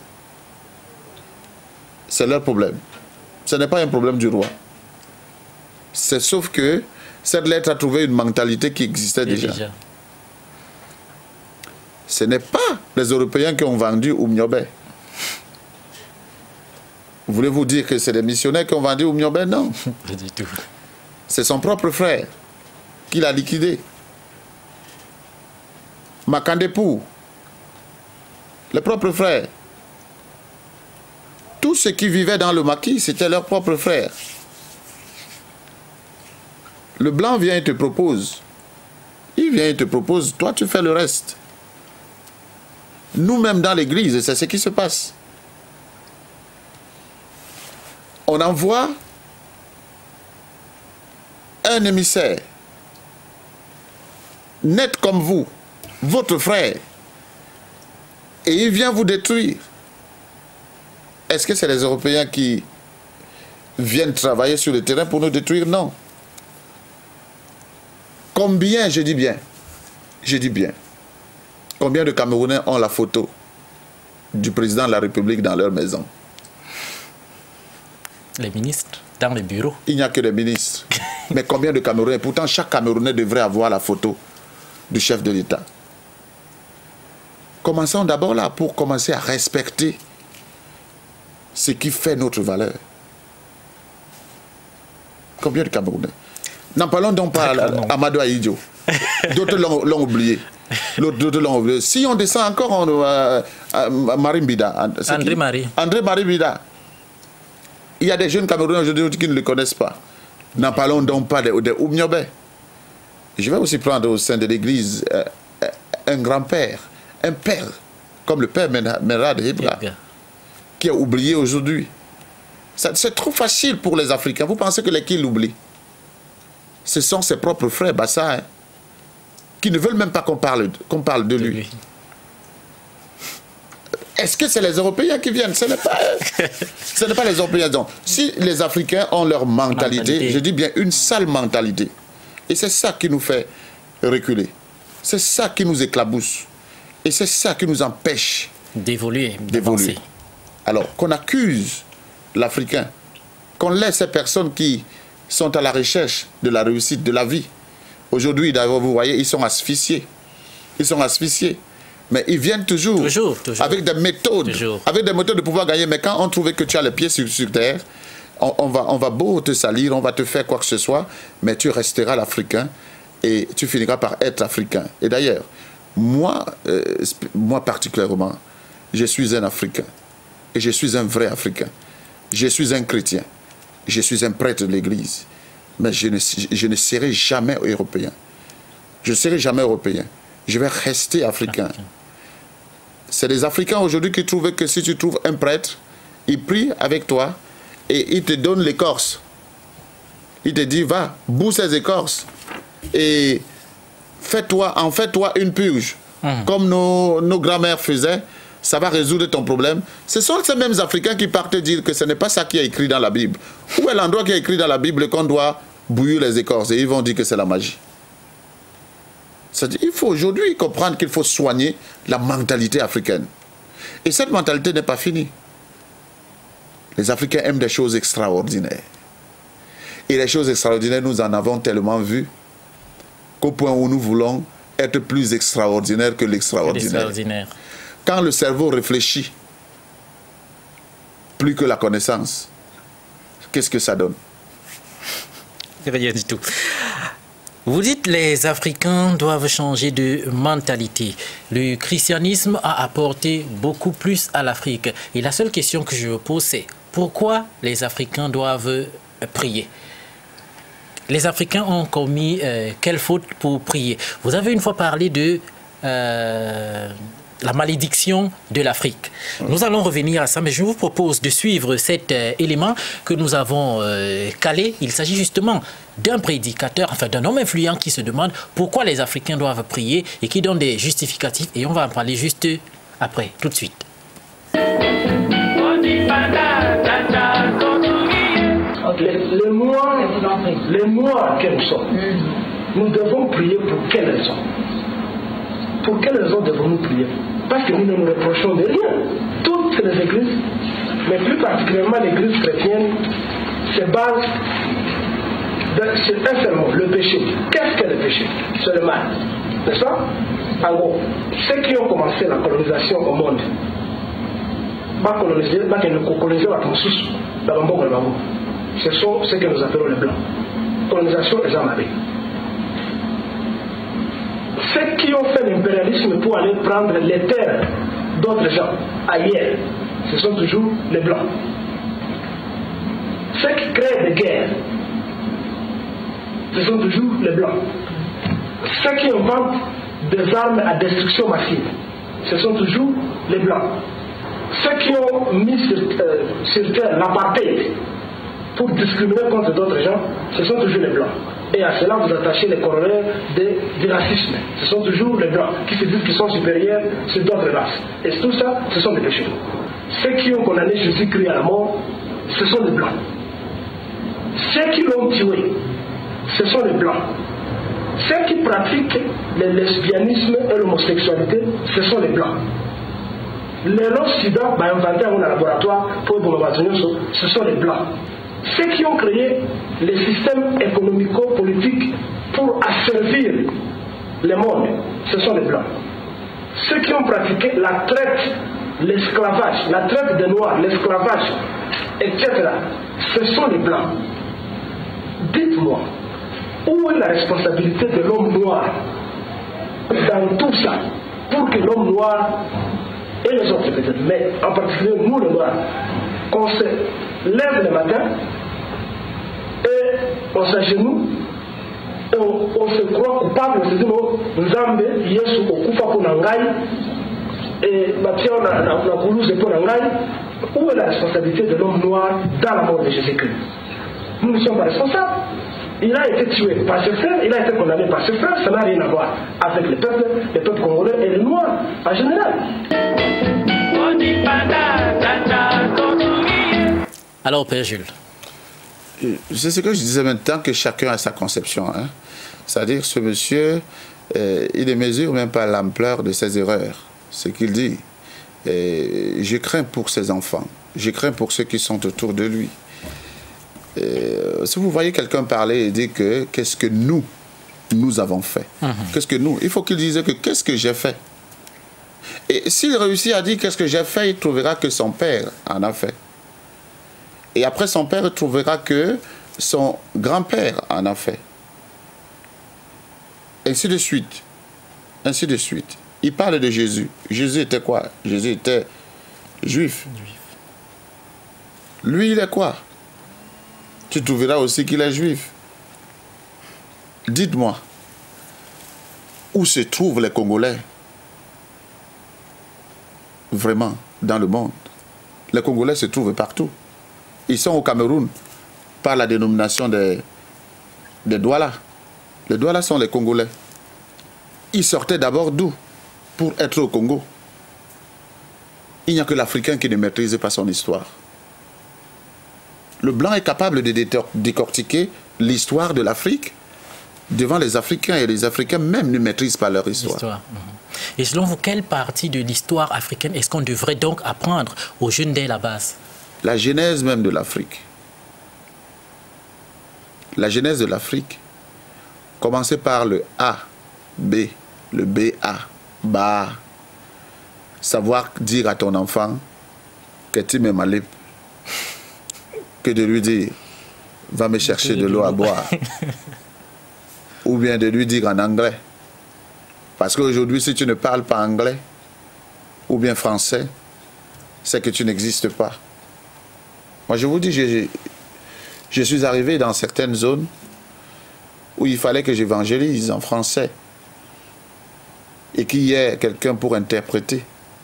c'est leur problème. Ce n'est pas un problème du roi. C'est sauf que cette lettre a trouvé une mentalité qui existait déjà. Ce n'est pas les Européens qui ont vendu Oumniobé. Voulez-vous dire que c'est les missionnaires qui ont vendu Oumniobé? Non. Pas du tout. C'est son propre frère qui l'a liquidé. Makandepou, le propre frère. Tous ceux qui vivaient dans le maquis, c'était leur propre frère. Le blanc vient et te propose. Il vient et te propose, toi tu fais le reste. Nous-mêmes dans l'église, c'est ce qui se passe. On envoie un émissaire, net comme vous, votre frère, et il vient vous détruire. Est-ce que c'est les Européens qui viennent travailler sur le terrain pour nous détruire? Non. Combien, je dis bien, combien de Camerounais ont la photo du président de la République dans leur maison? Les ministres dans les bureaux. Il n'y a que des ministres. Mais combien de Camerounais? Pourtant, chaque Camerounais devrait avoir la photo du chef de l'État. Commençons d'abord là pour commencer à respecter ce qui fait notre valeur. Combien de Camerounais? N'en parlons donc pas à Amadou Ahidjo. D'autres l'ont oublié. D'autres l'ont oublié. Si on descend encore à Marie Mbida. André Marie Mbida. Il y a des jeunes Camerounais aujourd'hui qui ne le connaissent pas. N'en parlons donc pas de Oumniobé. Je vais aussi prendre au sein de l'église un grand-père, un père, comme le père Merad Hebra, qui est oublié aujourd'hui. C'est trop facile pour les Africains. Vous pensez que les qui l'oublient? Ce sont ses propres frères, Bassa, hein, qui ne veulent même pas qu'on parle de lui. Est-ce que c'est les Européens qui viennent? Ce n'est pas les Européens. Donc, si les Africains ont leur mentalité, je dis bien une sale mentalité, et c'est ça qui nous fait reculer. C'est ça qui nous éclabousse. Et c'est ça qui nous empêche d'évoluer. Alors, qu'on accuse l'Africain, qu'on laisse ces personnes qui sont à la recherche de la réussite de la vie. Aujourd'hui, d'ailleurs, vous voyez, ils sont asphyxiés. Ils sont asphyxiés. Mais ils viennent toujours. Avec des méthodes. Avec des méthodes de pouvoir gagner. Mais quand on trouve que tu as les pieds sur terre, on va beau te salir, on va te faire quoi que ce soit, mais tu resteras l'Africain et tu finiras par être Africain. Et d'ailleurs, moi particulièrement, je suis un Africain. Et je suis un vrai Africain. Je suis un chrétien. Je suis un prêtre de l'Église. Mais je ne serai jamais européen. Je ne serai jamais européen. Je vais rester africain. C'est les Africains aujourd'hui qui trouvent que si tu trouves un prêtre, il prie avec toi et il te donne l'écorce. Il te dit, va, boue ces écorces et en fais-toi une purge. Comme nos grands-mères faisaient. Ça va résoudre ton problème. Ce sont ces mêmes Africains qui partent dire que ce n'est pas ça qui est écrit dans la Bible. Où est l'endroit qui est écrit dans la Bible qu'on doit bouillir les écorces? Et ils vont dire que c'est la magie. Il faut aujourd'hui comprendre qu'il faut soigner la mentalité africaine. Et cette mentalité n'est pas finie. Les Africains aiment des choses extraordinaires. Et les choses extraordinaires, nous en avons tellement vu qu'au point où nous voulons être plus extraordinaires que l'extraordinaire. Quand le cerveau réfléchit plus que la connaissance, qu'est-ce que ça donne? Rien du tout. Vous dites que les Africains doivent changer de mentalité. Le christianisme a apporté beaucoup plus à l'Afrique. Et la seule question que je me pose, c'est pourquoi les Africains doivent prier? Les Africains ont commis quelle faute pour prier? Vous avez une fois parlé de la malédiction de l'Afrique. Nous allons revenir à ça, mais je vous propose de suivre cet élément que nous avons calé. Il s'agit justement d'un prédicateur, enfin d'un homme influent qui se demande pourquoi les Africains doivent prier et qui donne des justificatifs. Et on va en parler juste après, tout de suite. Les mois que nous sommes, nous devons prier pour quelle raison? Pour quelle raison devons-nous prier? Parce que nous ne nous reprochons de rien. Toutes les églises, mais plus particulièrement l'église chrétienne, se basent sur un seul mot, le péché. Qu'est-ce que le péché? C'est le mal. N'est-ce pas? En gros, ceux qui ont commencé la colonisation au monde, ce sont ceux que nous appelons les Blancs. Colonisation et Zamabé. Ceux qui ont fait l'impérialisme pour aller prendre les terres d'autres gens ailleurs, ce sont toujours les Blancs. Ceux qui créent des guerres, ce sont toujours les Blancs. Ceux qui inventent des armes à destruction massive, ce sont toujours les Blancs. Ceux qui ont mis sur terre l'apartheid pour discriminer contre d'autres gens, ce sont toujours les Blancs. Et à cela, vous attachez les corollaires du racisme. Ce sont toujours les Blancs qui se disent qu'ils sont supérieurs sur d'autres races. Et tout ça, ce sont des péchés. Ceux qui ont condamné Jésus-Christ à la mort, ce sont les Blancs. Ceux qui l'ont tué, ce sont les Blancs. Ceux qui pratiquent le lesbianisme et l'homosexualité, ce sont les Blancs. Les Rosida, inventés en laboratoire pour ce sont les Blancs. Ceux qui ont créé les systèmes économico-politiques pour asservir le monde, ce sont les Blancs. Ceux qui ont pratiqué la traite, l'esclavage, la traite des Noirs, l'esclavage, etc., ce sont les Blancs. Dites-moi, où est la responsabilité de l'homme noir dans tout ça, pour que l'homme noir et les autres peut-être, mais en particulier nous les Noirs, qu'on se lève le matin et on s'agenouille, on se croit coupable, on se dit Nzambe, Yesu, Okufa pour Nangai, et Bapia, on a Koulouse pour Nangai, où est la responsabilité de l'homme noir dans la mort de Jésus-Christ? Nous ne sommes pas responsables. Il a été tué par ses frères, il a été condamné par ses frères, ça n'a rien à voir avec les peuples congolais et les noirs en général. Alors, Père Jules. C'est ce que je disais maintenant, que chacun a sa conception. Hein. C'est-à-dire, ce monsieur, il ne mesure même pas l'ampleur de ses erreurs, ce qu'il dit. Et je crains pour ses enfants, je crains pour ceux qui sont autour de lui. Si vous voyez quelqu'un parler et dire que qu'est-ce que nous avons fait, qu'est-ce que nous, il faut qu'il dise que qu'est-ce que j'ai fait. Et s'il réussit à dire qu'est-ce que j'ai fait, il trouvera que son père en a fait. Et après son père, il trouvera que son grand-père en a fait. Ainsi de suite. Ainsi de suite. Il parle de Jésus. Jésus était quoi? Jésus était juif. Lui, il est quoi? Tu trouveras aussi qu'il est juif. Dites-moi, où se trouvent les Congolais? Vraiment, dans le monde. Les Congolais se trouvent partout. Ils sont au Cameroun par la dénomination des Douala. Les Douala sont les Congolais. Ils sortaient d'abord d'où? Pour être au Congo. Il n'y a que l'Africain qui ne maîtrise pas son histoire. Le blanc est capable de décortiquer l'histoire de l'Afrique devant les Africains, et les Africains même ne maîtrisent pas leur histoire. Et selon vous, quelle partie de l'histoire africaine est-ce qu'on devrait donc apprendre aux jeunes dès la base? La genèse même de l'Afrique. La genèse de l'Afrique. Commencer par le A, B, le BA, Ba. Savoir dire à ton enfant que tu m'aimes malé, que de lui dire va me chercher de l'eau à boire. Ou bien de lui dire en anglais. Parce qu'aujourd'hui, si tu ne parles pas anglais ou bien français, c'est que tu n'existes pas. Moi, je vous dis, je suis arrivé dans certaines zones où il fallait que j'évangélise en français et qu'il y ait quelqu'un pour interpréter.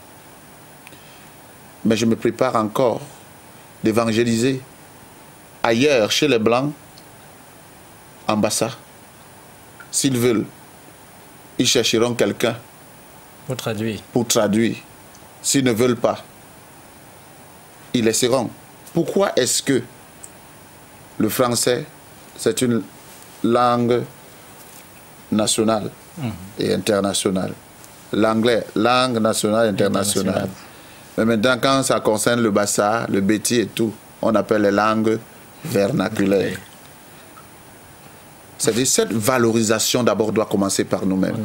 Mais je me prépare encore d'évangéliser ailleurs, chez les Blancs, en Bassa. S'ils veulent, ils chercheront quelqu'un pour traduire. S'ils ne veulent pas, ils laisseront. Pourquoi est-ce que le français, c'est une langue nationale et internationale? L'anglais, langue nationale et internationale. Mais maintenant, quand ça concerne le Bassa, le Béti et tout, on appelle les langues vernaculaires. C'est-à-dire, cette valorisation d'abord doit commencer par nous-mêmes.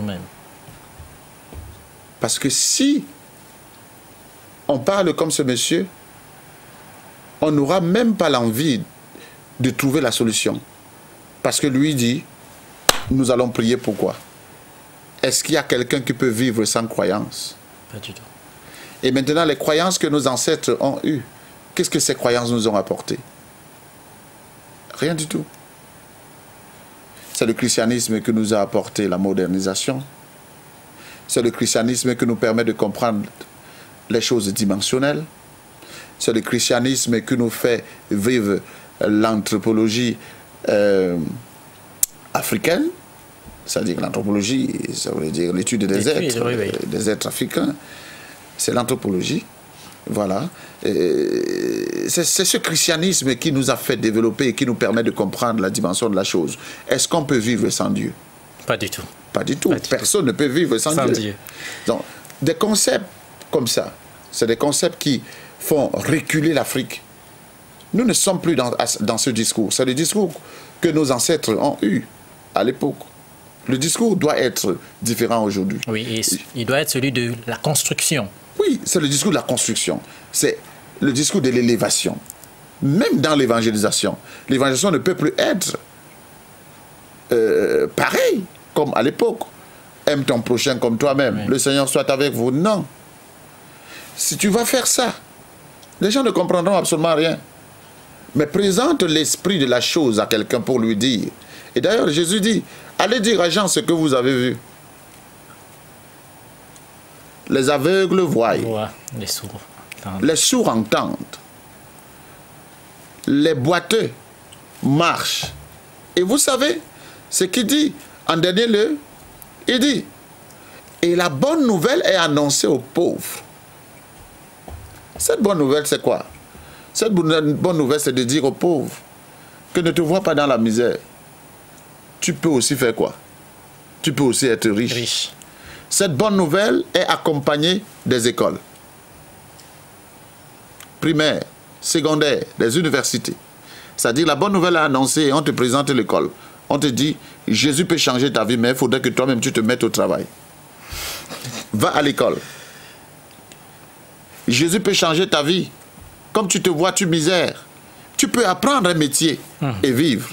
Parce que si on parle comme ce monsieur, on n'aura même pas l'envie de trouver la solution. Parce que lui dit, nous allons prier pourquoi? Est-ce qu'il y a quelqu'un qui peut vivre sans croyance? Pas du tout. Et maintenant, les croyances que nos ancêtres ont eues, qu'est-ce que ces croyances nous ont apporté? Rien du tout. C'est le christianisme qui nous a apporté la modernisation. C'est le christianisme qui nous permet de comprendre les choses dimensionnelles. C'est le christianisme qui nous fait vivre l'anthropologie africaine. C'est-à-dire l'anthropologie, ça veut dire l'étude des êtres, des êtres africains. C'est l'anthropologie. Voilà. C'est ce christianisme qui nous a fait développer et qui nous permet de comprendre la dimension de la chose. Est-ce qu'on peut vivre sans Dieu? Pas du tout. Pas du tout. Personne ne peut vivre sans Dieu. Donc, des concepts comme ça, c'est des concepts qui font reculer l'Afrique. Nous ne sommes plus dans ce discours. C'est le discours que nos ancêtres ont eu à l'époque. Le discours doit être différent aujourd'hui. Oui, et il doit être celui de la construction. Oui, c'est le discours de la construction. C'est le discours de l'élévation. Même dans l'évangélisation. L'évangélisation ne peut plus être pareil comme à l'époque. Aime ton prochain comme toi-même. Oui. Le Seigneur soit avec vous. Non. Si tu vas faire ça, les gens ne comprendront absolument rien. Mais présente l'esprit de la chose à quelqu'un pour lui dire. Et d'ailleurs, Jésus dit, allez dire à Jean ce que vous avez vu. Les aveugles voient. Les sourds. Les sourds entendent. Les boiteux marchent. Et vous savez ce qu'il dit en dernier lieu? Il dit, et la bonne nouvelle est annoncée aux pauvres. Cette bonne nouvelle, c'est quoi? Cette bonne nouvelle, c'est de dire aux pauvres que ne te vois pas dans la misère. Tu peux aussi faire quoi? Tu peux aussi être riche. Cette bonne nouvelle est accompagnée des écoles primaires, secondaires, des universités. C'est-à-dire la bonne nouvelle est annoncée et on te présente l'école. On te dit, Jésus peut changer ta vie, mais il faudrait que toi-même tu te mettes au travail. Va à l'école. Jésus peut changer ta vie. Comme tu te vois, tu misère. Tu peux apprendre un métier et vivre.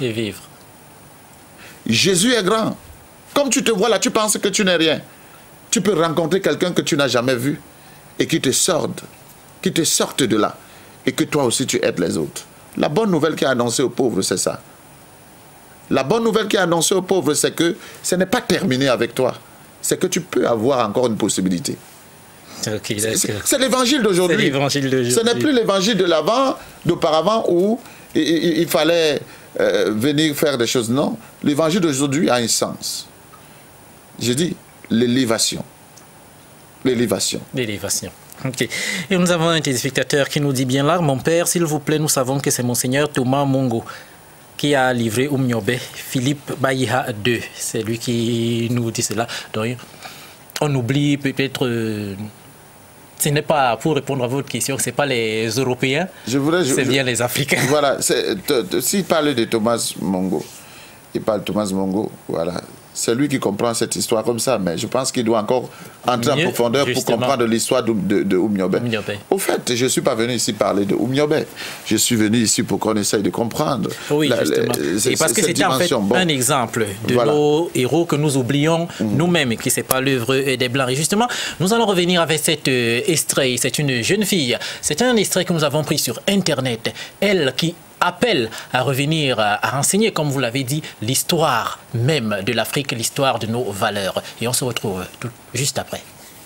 Jésus est grand. Comme tu te vois là, tu penses que tu n'es rien. Tu peux rencontrer quelqu'un que tu n'as jamais vu et qui te sorte de là. Et que toi aussi tu aides les autres. La bonne nouvelle qui est annoncée aux pauvres, c'est ça. La bonne nouvelle qui est annoncée aux pauvres, c'est que ce n'est pas terminé avec toi. C'est que tu peux avoir encore une possibilité. Okay, c'est l'évangile d'aujourd'hui. Ce n'est plus l'évangile de l'avant, d'auparavant où il fallait venir faire des choses. Non, l'évangile d'aujourd'hui a un sens. J'ai dit l'élévation. L'élévation. L'élévation. Okay. Et nous avons un téléspectateur qui nous dit bien là, mon père, s'il vous plaît, nous savons que c'est Monseigneur Thomas Mongo qui a livré Oumniobé, Philippe Baïha II. C'est lui qui nous dit cela. Donc, on oublie peut-être... ce n'est pas, pour répondre à votre question, ce n'est pas les Européens, c'est bien les Africains. Voilà, s'il parle de Thomas Mongo, il parle de Thomas Mongo, voilà. C'est lui qui comprend cette histoire comme ça, mais je pense qu'il doit encore entrer en profondeur pour comprendre l'histoire de Oumniobé. Au fait, je ne suis pas venu ici parler de Oumniobé. Je suis venu ici pour qu'on essaye de comprendre. Oui, justement. Et parce que c'était en fait un exemple de nos héros que nous oublions nous-mêmes, qui c'est pas l'œuvre des Blancs. Et justement, nous allons revenir avec cet extrait. C'est une jeune fille. C'est un extrait que nous avons pris sur Internet. Elle qui appelle à revenir, à renseigner, comme vous l'avez dit, l'histoire même de l'Afrique, l'histoire de nos valeurs. Et on se retrouve juste après.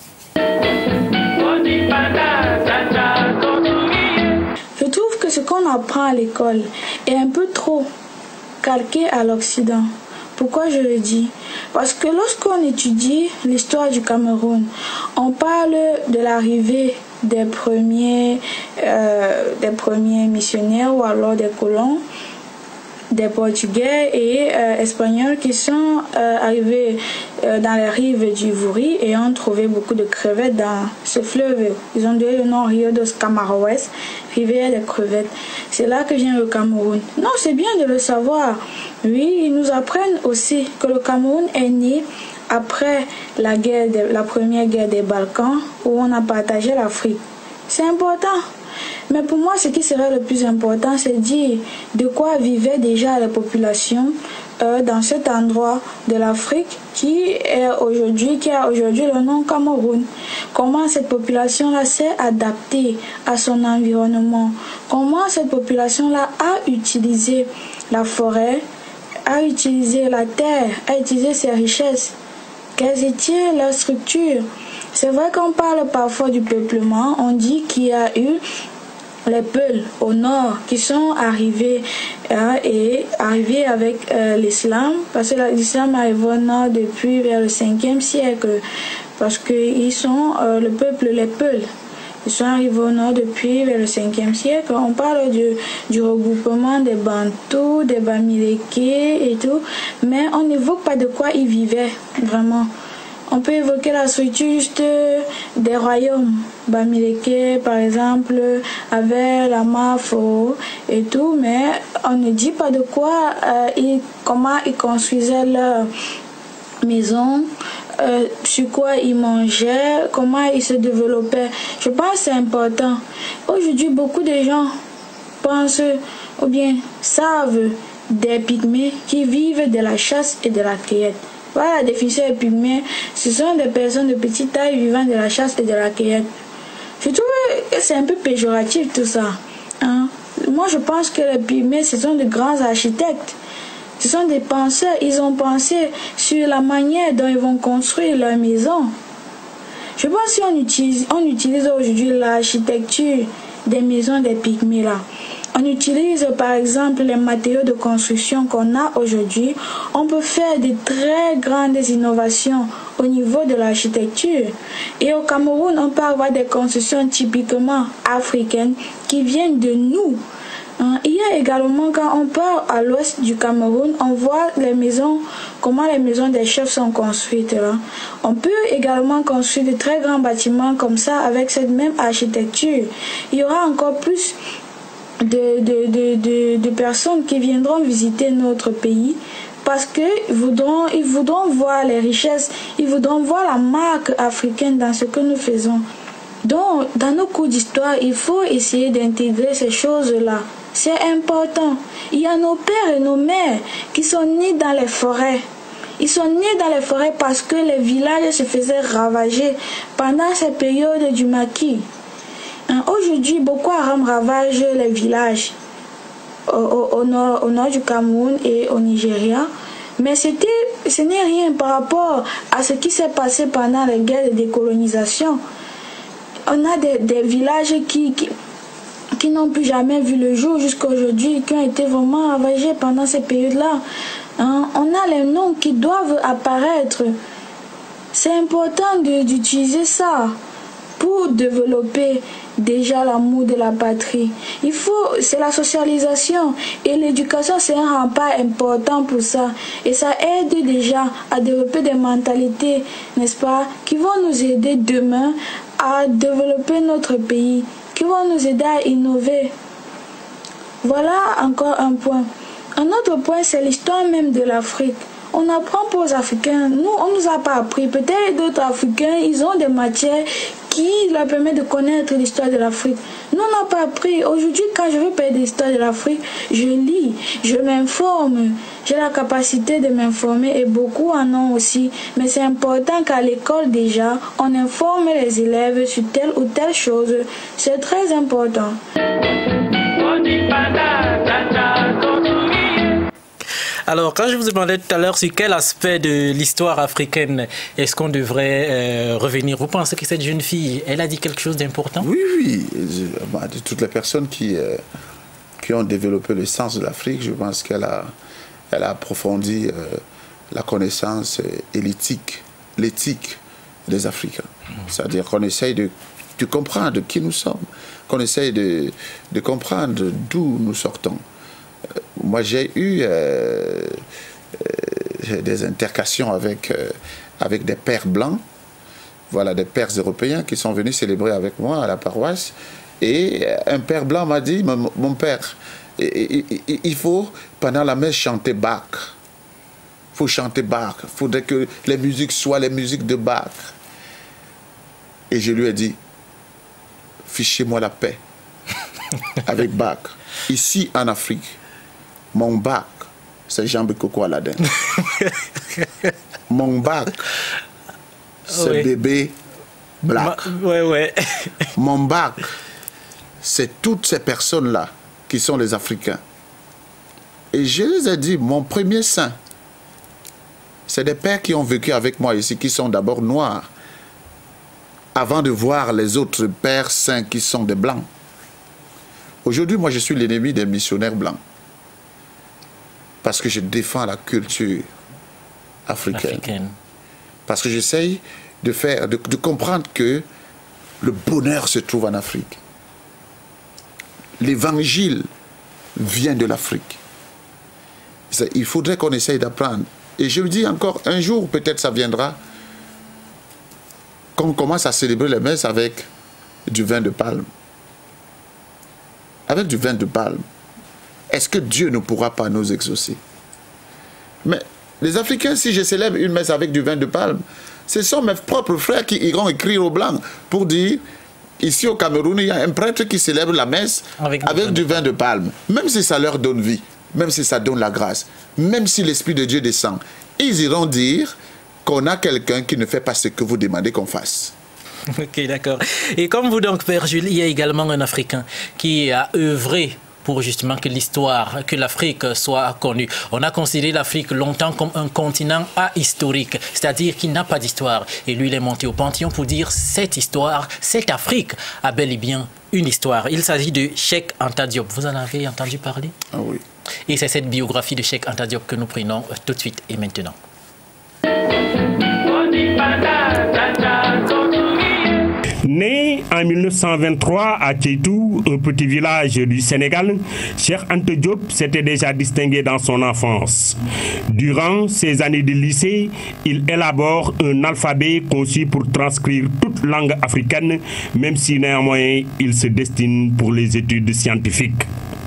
Je trouve que ce qu'on apprend à l'école est un peu trop calqué à l'Occident. Pourquoi je le dis? Parce que lorsqu'on étudie l'histoire du Cameroun, on parle de l'arrivée des premiers missionnaires ou alors des colons, des Portugais et Espagnols qui sont arrivés dans les rives du Vouri et ont trouvé beaucoup de crevettes dans ce fleuve. Ils ont donné le nom Rio dos Camaroes, rivière des crevettes. C'est là que vient le Cameroun. Non, c'est bien de le savoir. Oui, ils nous apprennent aussi que le Cameroun est né après la première guerre des Balkans où on a partagé l'Afrique. C'est important. Mais pour moi, ce qui serait le plus important, c'est dire de quoi vivaient déjà les populations dans cet endroit de l'Afrique qui a aujourd'hui le nom Cameroun. Comment cette population-là s'est adaptée à son environnement. Comment cette population-là a utilisé la forêt, a utilisé la terre, a utilisé ses richesses. Quelles étaient leurs structures? C'est vrai qu'on parle parfois du peuplement. On dit qu'il y a eu les Peuls au nord qui sont arrivés avec l'islam, parce que l'islam arrive au nord depuis vers le 5e siècle, parce qu'ils sont le peuple, les Peuls. Ils sont arrivés au nord depuis vers le 5e siècle. On parle du regroupement des Bantous, des Bamileke et tout, mais on n'évoque pas de quoi ils vivaient vraiment. On peut évoquer la structure juste des royaumes. Bamileke, par exemple, avait la Mafo et tout, mais on ne dit pas de quoi, comment ils construisaient leur maison, sur quoi ils mangeaient, comment ils se développaient. Je pense que c'est important. Aujourd'hui, beaucoup de gens pensent ou bien savent des pygmées qui vivent de la chasse et de la cueillette. Voilà la définition des pygmées. Ce sont des personnes de petite taille vivant de la chasse et de la cueillette. Je trouve que c'est un peu péjoratif tout ça. Hein? Moi, je pense que les pygmées, ce sont de grands architectes. Ce sont des penseurs. Ils ont pensé sur la manière dont ils vont construire leur maison. Je pense qu'on utilise aujourd'hui l'architecture des maisons des pygmées là. On utilise par exemple les matériaux de construction qu'on a aujourd'hui. On peut faire de très grandes innovations au niveau de l'architecture. Et au Cameroun, on peut avoir des constructions typiquement africaines qui viennent de nous. Il y a également, quand on part à l'ouest du Cameroun, on voit les maisons, comment les maisons des chefs sont construites là. On peut également construire de très grands bâtiments comme ça avec cette même architecture. Il y aura encore plus de personnes qui viendront visiter notre pays parce qu'ils voudront voir les richesses, ils voudront voir la marque africaine dans ce que nous faisons. Donc, dans nos cours d'histoire, il faut essayer d'intégrer ces choses-là. C'est important. Il y a nos pères et nos mères qui sont nés dans les forêts. Ils sont nés dans les forêts parce que les villages se faisaient ravager pendant cette période du maquis. Aujourd'hui, Boko Haram ravage les villages au nord du Cameroun et au Nigeria. Mais ce n'est rien par rapport à ce qui s'est passé pendant les guerres de décolonisation. On a des villages qui n'ont plus jamais vu le jour jusqu'à aujourd'hui, qui ont été vraiment ravagés pendant ces périodes-là. On a les noms qui doivent apparaître. C'est important d'utiliser ça pour développer déjà l'amour de la patrie. C'est la socialisation et l'éducation, c'est un rempart important pour ça. Et ça aide déjà à développer des mentalités, n'est-ce pas, qui vont nous aider demain à développer notre pays, qui vont nous aider à innover. Voilà encore un point. Un autre point, c'est l'histoire même de l'Afrique. On apprend pour les Africains. Nous, on ne nous a pas appris. Peut-être d'autres Africains, ils ont des matières qui leur permettent de connaître l'histoire de l'Afrique. Nous, on n'a pas appris. Aujourd'hui, quand je veux parler de l'histoire de l'Afrique, je lis, je m'informe. J'ai la capacité de m'informer et beaucoup en ont aussi. Mais c'est important qu'à l'école déjà, on informe les élèves sur telle ou telle chose. C'est très important. Alors, quand je vous demandais tout à l'heure sur quel aspect de l'histoire africaine est-ce qu'on devrait revenir, vous pensez que cette jeune fille, elle a dit quelque chose d'important? Oui. De toutes les personnes qui ont développé le sens de l'Afrique, je pense qu'elle a approfondi la connaissance et l'éthique des Africains. C'est-à-dire qu'on essaye de comprendre qui nous sommes, qu'on essaye de comprendre d'où nous sortons. Moi, j'ai eu des intercations avec des pères blancs, voilà, des pères européens qui sont venus célébrer avec moi à la paroisse. Et un père blanc m'a dit, mon père, il faut, pendant la messe, chanter Bach. Il faut chanter Bach. Il faudrait que les musiques soient les musiques de Bach. Et je lui ai dit, fichez-moi la paix avec Bach. Ici, en Afrique, mon Bach, c'est Jean-Bikoko Aladin. Mon Bach, c'est Bébé Black. Mon Bach, c'est toutes ces personnes-là qui sont les Africains. Et je les ai dit, mon premier saint, c'est des pères qui ont vécu avec moi ici, qui sont d'abord noirs, avant de voir les autres pères saints qui sont des blancs. Aujourd'hui, moi, je suis l'ennemi des missionnaires blancs. Parce que je défends la culture africaine. Parce que j'essaye de comprendre que le bonheur se trouve en Afrique. L'évangile vient de l'Afrique. Il faudrait qu'on essaye d'apprendre. Et je le dis encore, un jour, peut-être ça viendra, qu'on commence à célébrer les messes avec du vin de palme. Avec du vin de palme. Est-ce que Dieu ne pourra pas nous exaucer? Mais les Africains, si je célèbre une messe avec du vin de palme, ce sont mes propres frères qui iront écrire aux Blancs pour dire, ici au Cameroun, il y a un prêtre qui célèbre la messe avec du vin de palme. Même si ça leur donne vie, même si ça donne la grâce, même si l'Esprit de Dieu descend, ils iront dire qu'on a quelqu'un qui ne fait pas ce que vous demandez qu'on fasse. Ok, d'accord. Et comme vous donc, Père Jules, il y a également un Africain qui a œuvré pour justement que l'histoire, que l'Afrique soit connue. On a considéré l'Afrique longtemps comme un continent ahistorique, c'est-à-dire qu'il n'a pas d'histoire. Et lui, il est monté au Panthéon pour dire cette histoire, cette Afrique a bel et bien une histoire. Il s'agit de Cheikh Anta Diop. Vous en avez entendu parler? Ah oui. Et c'est cette biographie de Cheikh Anta Diop que nous prenons tout de suite et maintenant. Né en 1923 à Kétou, un petit village du Sénégal, Cheikh Anta Diop s'était déjà distingué dans son enfance. Durant ses années de lycée, il élabore un alphabet conçu pour transcrire toute langue africaine, même si néanmoins il se destine pour les études scientifiques.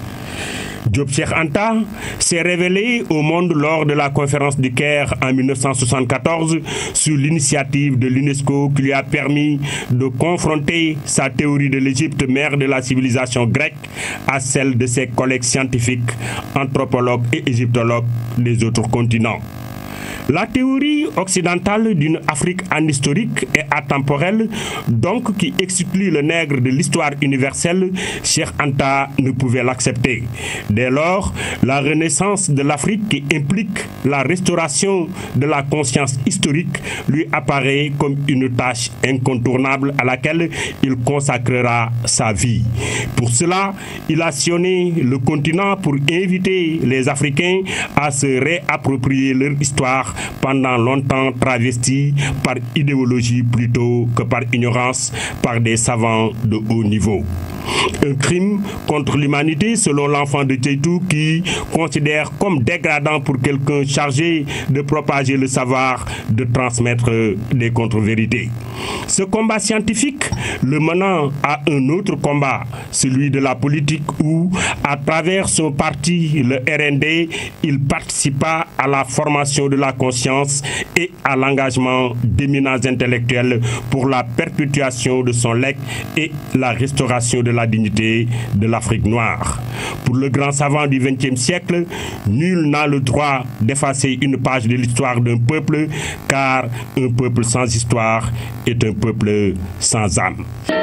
Diop Cheikh Anta s'est révélé au monde lors de la conférence du Caire en 1974 sur l'initiative de l'UNESCO qui lui a permis de confronter sa théorie de l'Égypte, mère de la civilisation grecque, à celle de ses collègues scientifiques, anthropologues et égyptologues des autres continents. La théorie occidentale d'une Afrique anhistorique et atemporelle, donc qui exclut le nègre de l'histoire universelle, Cheikh Anta ne pouvait l'accepter. Dès lors, la renaissance de l'Afrique qui implique la restauration de la conscience historique lui apparaît comme une tâche incontournable à laquelle il consacrera sa vie. Pour cela, il a sillonné le continent pour inviter les Africains à se réapproprier leur histoire pendant longtemps travestie par idéologie plutôt que par ignorance par des savants de haut niveau. Un crime contre l'humanité selon l'enfant de Kétou qui considère comme dégradant pour quelqu'un chargé de propager le savoir de transmettre des contre-vérités. Ce combat scientifique le menant à un autre combat, celui de la politique où, à travers son parti, le RND, il participa à la formation de la conscience et à l'engagement d'éminents intellectuels pour la perpétuation de son legs et la restauration de la dignité de l'Afrique noire. Pour le grand savant du XXe siècle, nul n'a le droit d'effacer une page de l'histoire d'un peuple, car un peuple sans histoire est un peuple sans âme.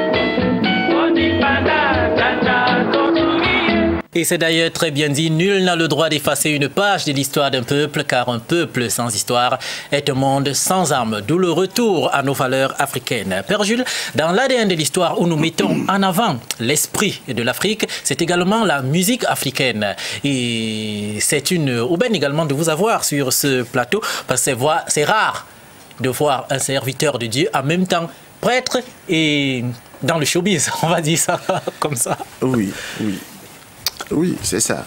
Et c'est d'ailleurs très bien dit, nul n'a le droit d'effacer une page de l'histoire d'un peuple, car un peuple sans histoire est un monde sans âme, d'où le retour à nos valeurs africaines. Père Jules, dans l'ADN de l'histoire où nous mettons en avant l'esprit de l'Afrique, c'est également la musique africaine. Et c'est une aubaine également de vous avoir sur ce plateau, parce que c'est rare de voir un serviteur de Dieu en même temps prêtre et dans le showbiz, on va dire ça comme ça. Oui, oui. Oui, c'est ça.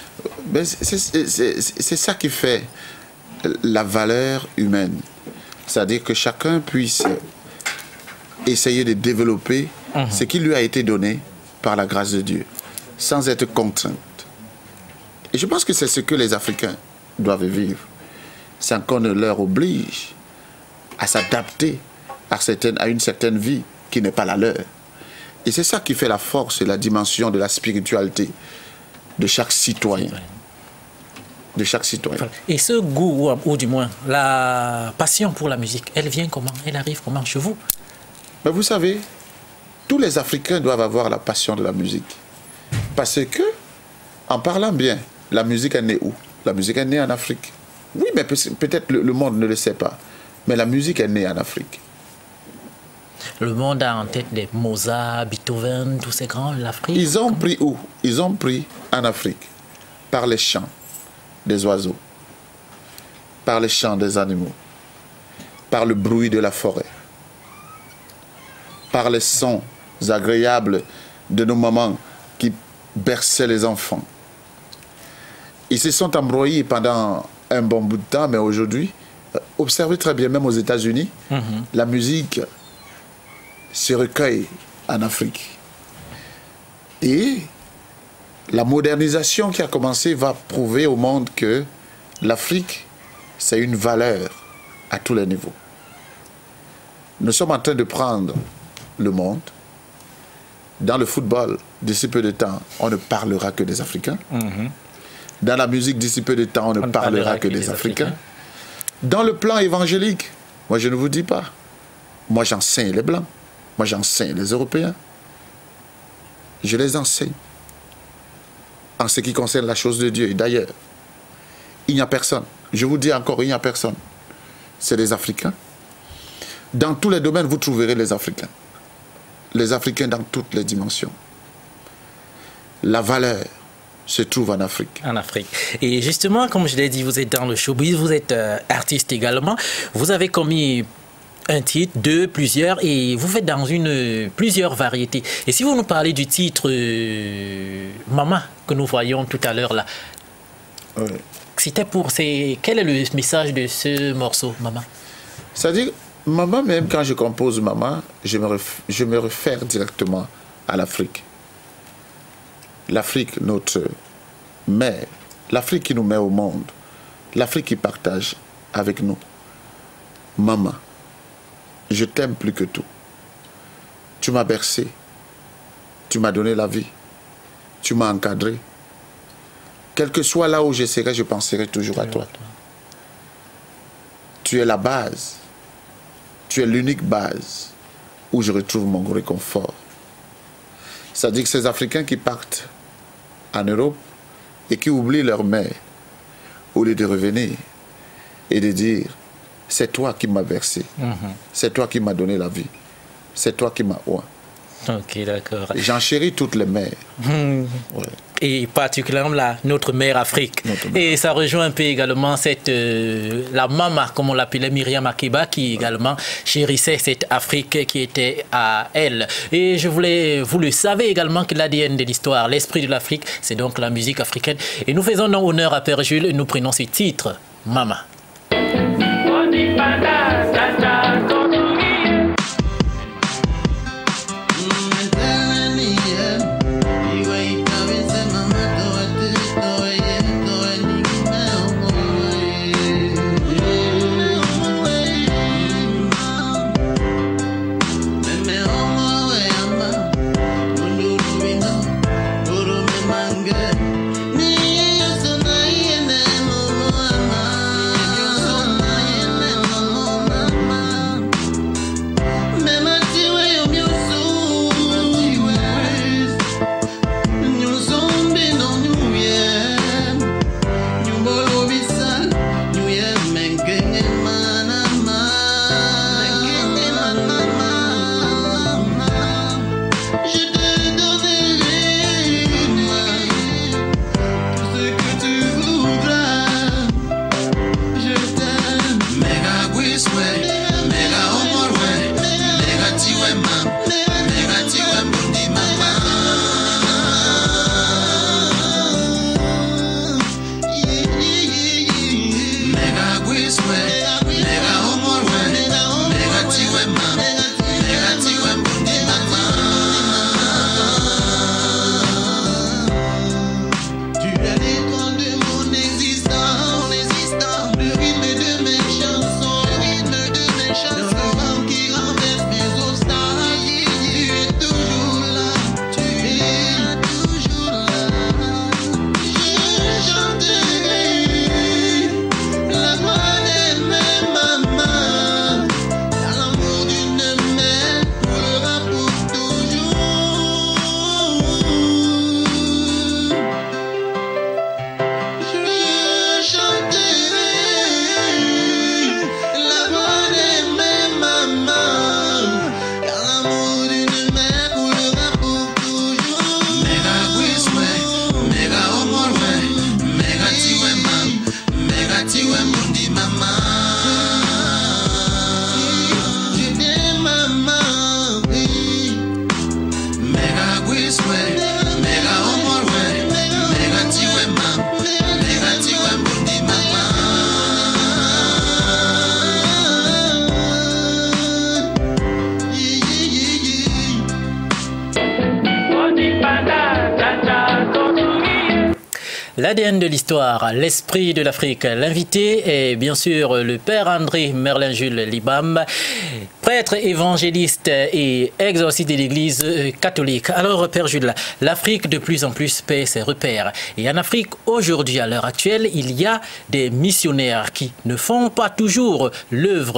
C'est ça qui fait la valeur humaine. C'est-à-dire que chacun puisse essayer de développer ce qui lui a été donné par la grâce de Dieu, sans être contraint. Et je pense que c'est ce que les Africains doivent vivre, sans qu'on ne leur oblige à s'adapter à une certaine vie qui n'est pas la leur. Et c'est ça qui fait la force et la dimension de la spiritualité de chaque citoyen. De chaque citoyen. Et ce goût, ou du moins la passion pour la musique, elle vient comment? Elle arrive comment chez vous? Mais vous savez, tous les Africains doivent avoir la passion de la musique. Parce que, en parlant bien, la musique est née où? La musique est née en Afrique. Oui, mais peut-être le monde ne le sait pas. Mais la musique est née en Afrique. Le monde a en tête des Mozart, Beethoven, tous ces grands, l'Afrique. Ils ont pris où? Ils ont pris en Afrique, par les chants des oiseaux, par les chants des animaux, par le bruit de la forêt, par les sons agréables de nos mamans qui berçaient les enfants. Ils se sont embrouillés pendant un bon bout de temps, mais aujourd'hui, observez très bien, même aux États-Unis, la musique se recueille en Afrique. Et la modernisation qui a commencé va prouver au monde que l'Afrique, c'est une valeur à tous les niveaux. Nous sommes en train de prendre le monde. Dans le football, d'ici peu de temps, on ne parlera que des Africains. Dans la musique, d'ici peu de temps, on ne parlera que des Africains. Dans le plan évangélique, moi je ne vous dis pas. Moi j'enseigne les Blancs. Moi, j'enseigne les Européens. Je les enseigne. en ce qui concerne la chose de Dieu. Et d'ailleurs, il n'y a personne. Je vous dis encore, il n'y a personne. C'est les Africains. Dans tous les domaines, vous trouverez les Africains. Les Africains dans toutes les dimensions. La valeur se trouve en Afrique. En Afrique. Et justement, comme je l'ai dit, vous êtes dans le showbiz, vous êtes artiste également. Vous avez commis un titre, deux, plusieurs, et vous faites dans plusieurs variétés. Et si vous nous parlez du titre Maman, que nous voyons tout à l'heure là, Oui. Quel est le message de ce morceau, Maman? C'est-à-dire, Maman, même quand je compose Maman, je me réfère directement à l'Afrique. L'Afrique, notre mère, l'Afrique qui nous met au monde, l'Afrique qui partage avec nous. Maman, je t'aime plus que tout. Tu m'as bercé, tu m'as donné la vie, tu m'as encadré. Quel que soit là où je serai, je penserai toujours à toi. Tu es la base, tu es l'unique base où je retrouve mon réconfort. C'est-à-dire que ces Africains qui partent en Europe et qui oublient leur mère, au lieu de revenir et de dire, c'est toi qui m'as versé, c'est toi qui m'as donné la vie, c'est toi qui m'as oint. Ok, d'accord. J'en chéris toutes les mères. Ouais. Et particulièrement notre mère Afrique. Et ça rejoint un peu également la maman, comme on l'appelait, Myriam Makeba, qui également chérissait cette Afrique qui était à elle. Et je voulais, vous le savez également, que l'ADN de l'histoire, l'esprit de l'Afrique, c'est donc la musique africaine. Et nous faisons honneur à Père Jules, nous prenons ce titre, Maman. L'ADN de l'histoire, l'esprit de l'Afrique. L'invité est bien sûr le Père André Merlin-Jules Libam, prêtre évangéliste et exorciste de l'Église catholique. Alors Père Jules, l'Afrique de plus en plus perd ses repères. Et en Afrique, aujourd'hui, à l'heure actuelle, il y a des missionnaires qui ne font pas toujours l'œuvre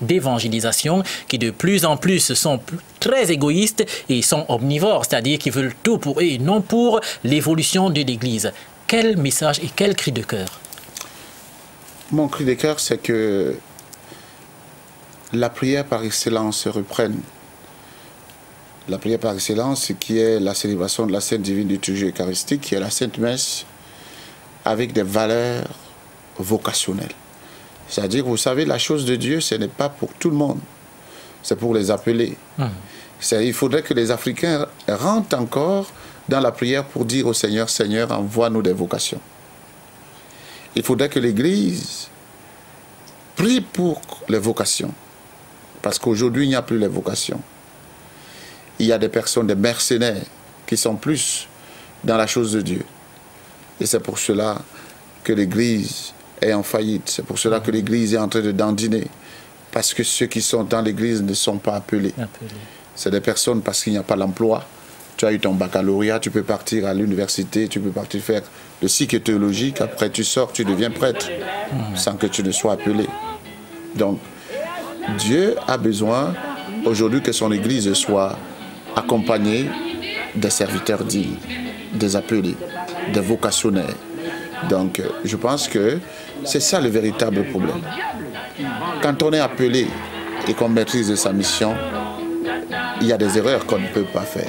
d'évangélisation qui de plus en plus sont très égoïstes et sont omnivores, c'est-à-dire qui veulent tout pour eux et non pour l'évolution de l'Église. Quel message et quel cri de cœur? Mon cri de cœur, c'est que la prière par excellence se reprenne. La prière par excellence, qui est la célébration de la Sainte Divine Liturgie Eucharistique, qui est la Sainte Messe, avec des valeurs vocationnelles. C'est-à-dire, vous savez, la chose de Dieu, ce n'est pas pour tout le monde. C'est pour les appelés. Il faudrait que les Africains rentrent encore dans la prière pour dire au Seigneur, Seigneur, envoie-nous des vocations. Il faudrait que l'Église prie pour les vocations. Parce qu'aujourd'hui, il n'y a plus les vocations. Il y a des personnes, des mercenaires, qui sont plus dans la chose de Dieu. Et c'est pour cela que l'Église est en faillite. C'est pour cela que l'Église est en train de dandiner. Parce que ceux qui sont dans l'Église ne sont pas appelés. C'est des personnes parce qu'il n'y a pas l'emploi. Tu as eu ton baccalauréat, tu peux partir à l'université, tu peux partir faire le cycle théologique. Après, tu sors, tu deviens prêtre, sans que tu ne sois appelé. Donc, Dieu a besoin aujourd'hui que son Église soit accompagnée des serviteurs dignes, des appelés, des vocationnaires. Donc, je pense que c'est ça le véritable problème. Quand on est appelé et qu'on maîtrise sa mission, il y a des erreurs qu'on ne peut pas faire.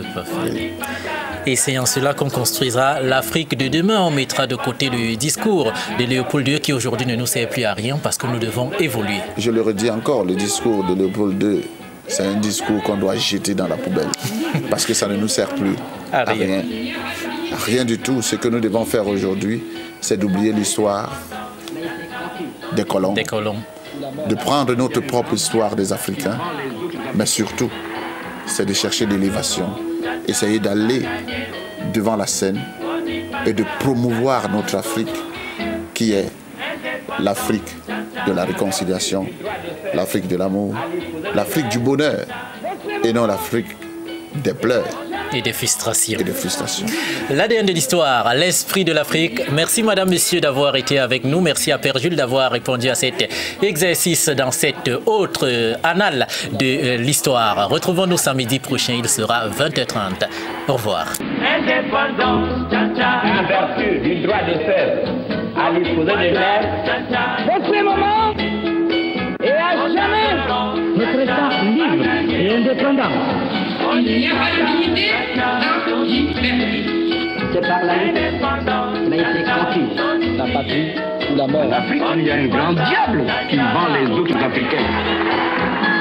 Et c'est en cela qu'on construira l'Afrique de demain. On mettra de côté le discours de Léopold II qui aujourd'hui ne nous sert plus à rien parce que nous devons évoluer. Je le redis encore, le discours de Léopold II, c'est un discours qu'on doit jeter dans la poubelle parce que ça ne nous sert plus à rien. Rien du tout. Ce que nous devons faire aujourd'hui, c'est d'oublier l'histoire des colons, de prendre notre propre histoire des Africains, mais surtout, c'est de chercher l'élévation, essayer d'aller devant la scène et de promouvoir notre Afrique, qui est l'Afrique de la réconciliation, l'Afrique de l'amour, l'Afrique du bonheur, et non l'Afrique des pleurs. Et des frustrations. L'ADN de l'histoire, l'esprit de l'Afrique. Merci madame, monsieur d'avoir été avec nous. Merci à Père Jules d'avoir répondu à cet exercice dans cette autre annale de l'histoire. Retrouvons-nous samedi prochain, il sera 20h30. Au revoir. En vertu du droit de seul à disposer des mers, pour ce moment et à jamais, notre État libre et indépendant. Il n'y a pas d'unité sans liberté. C'est par la lutte qu'il a été conquis la patrie ou la mort. En Afrique, il y a un grand diable qui vend les autres Africains.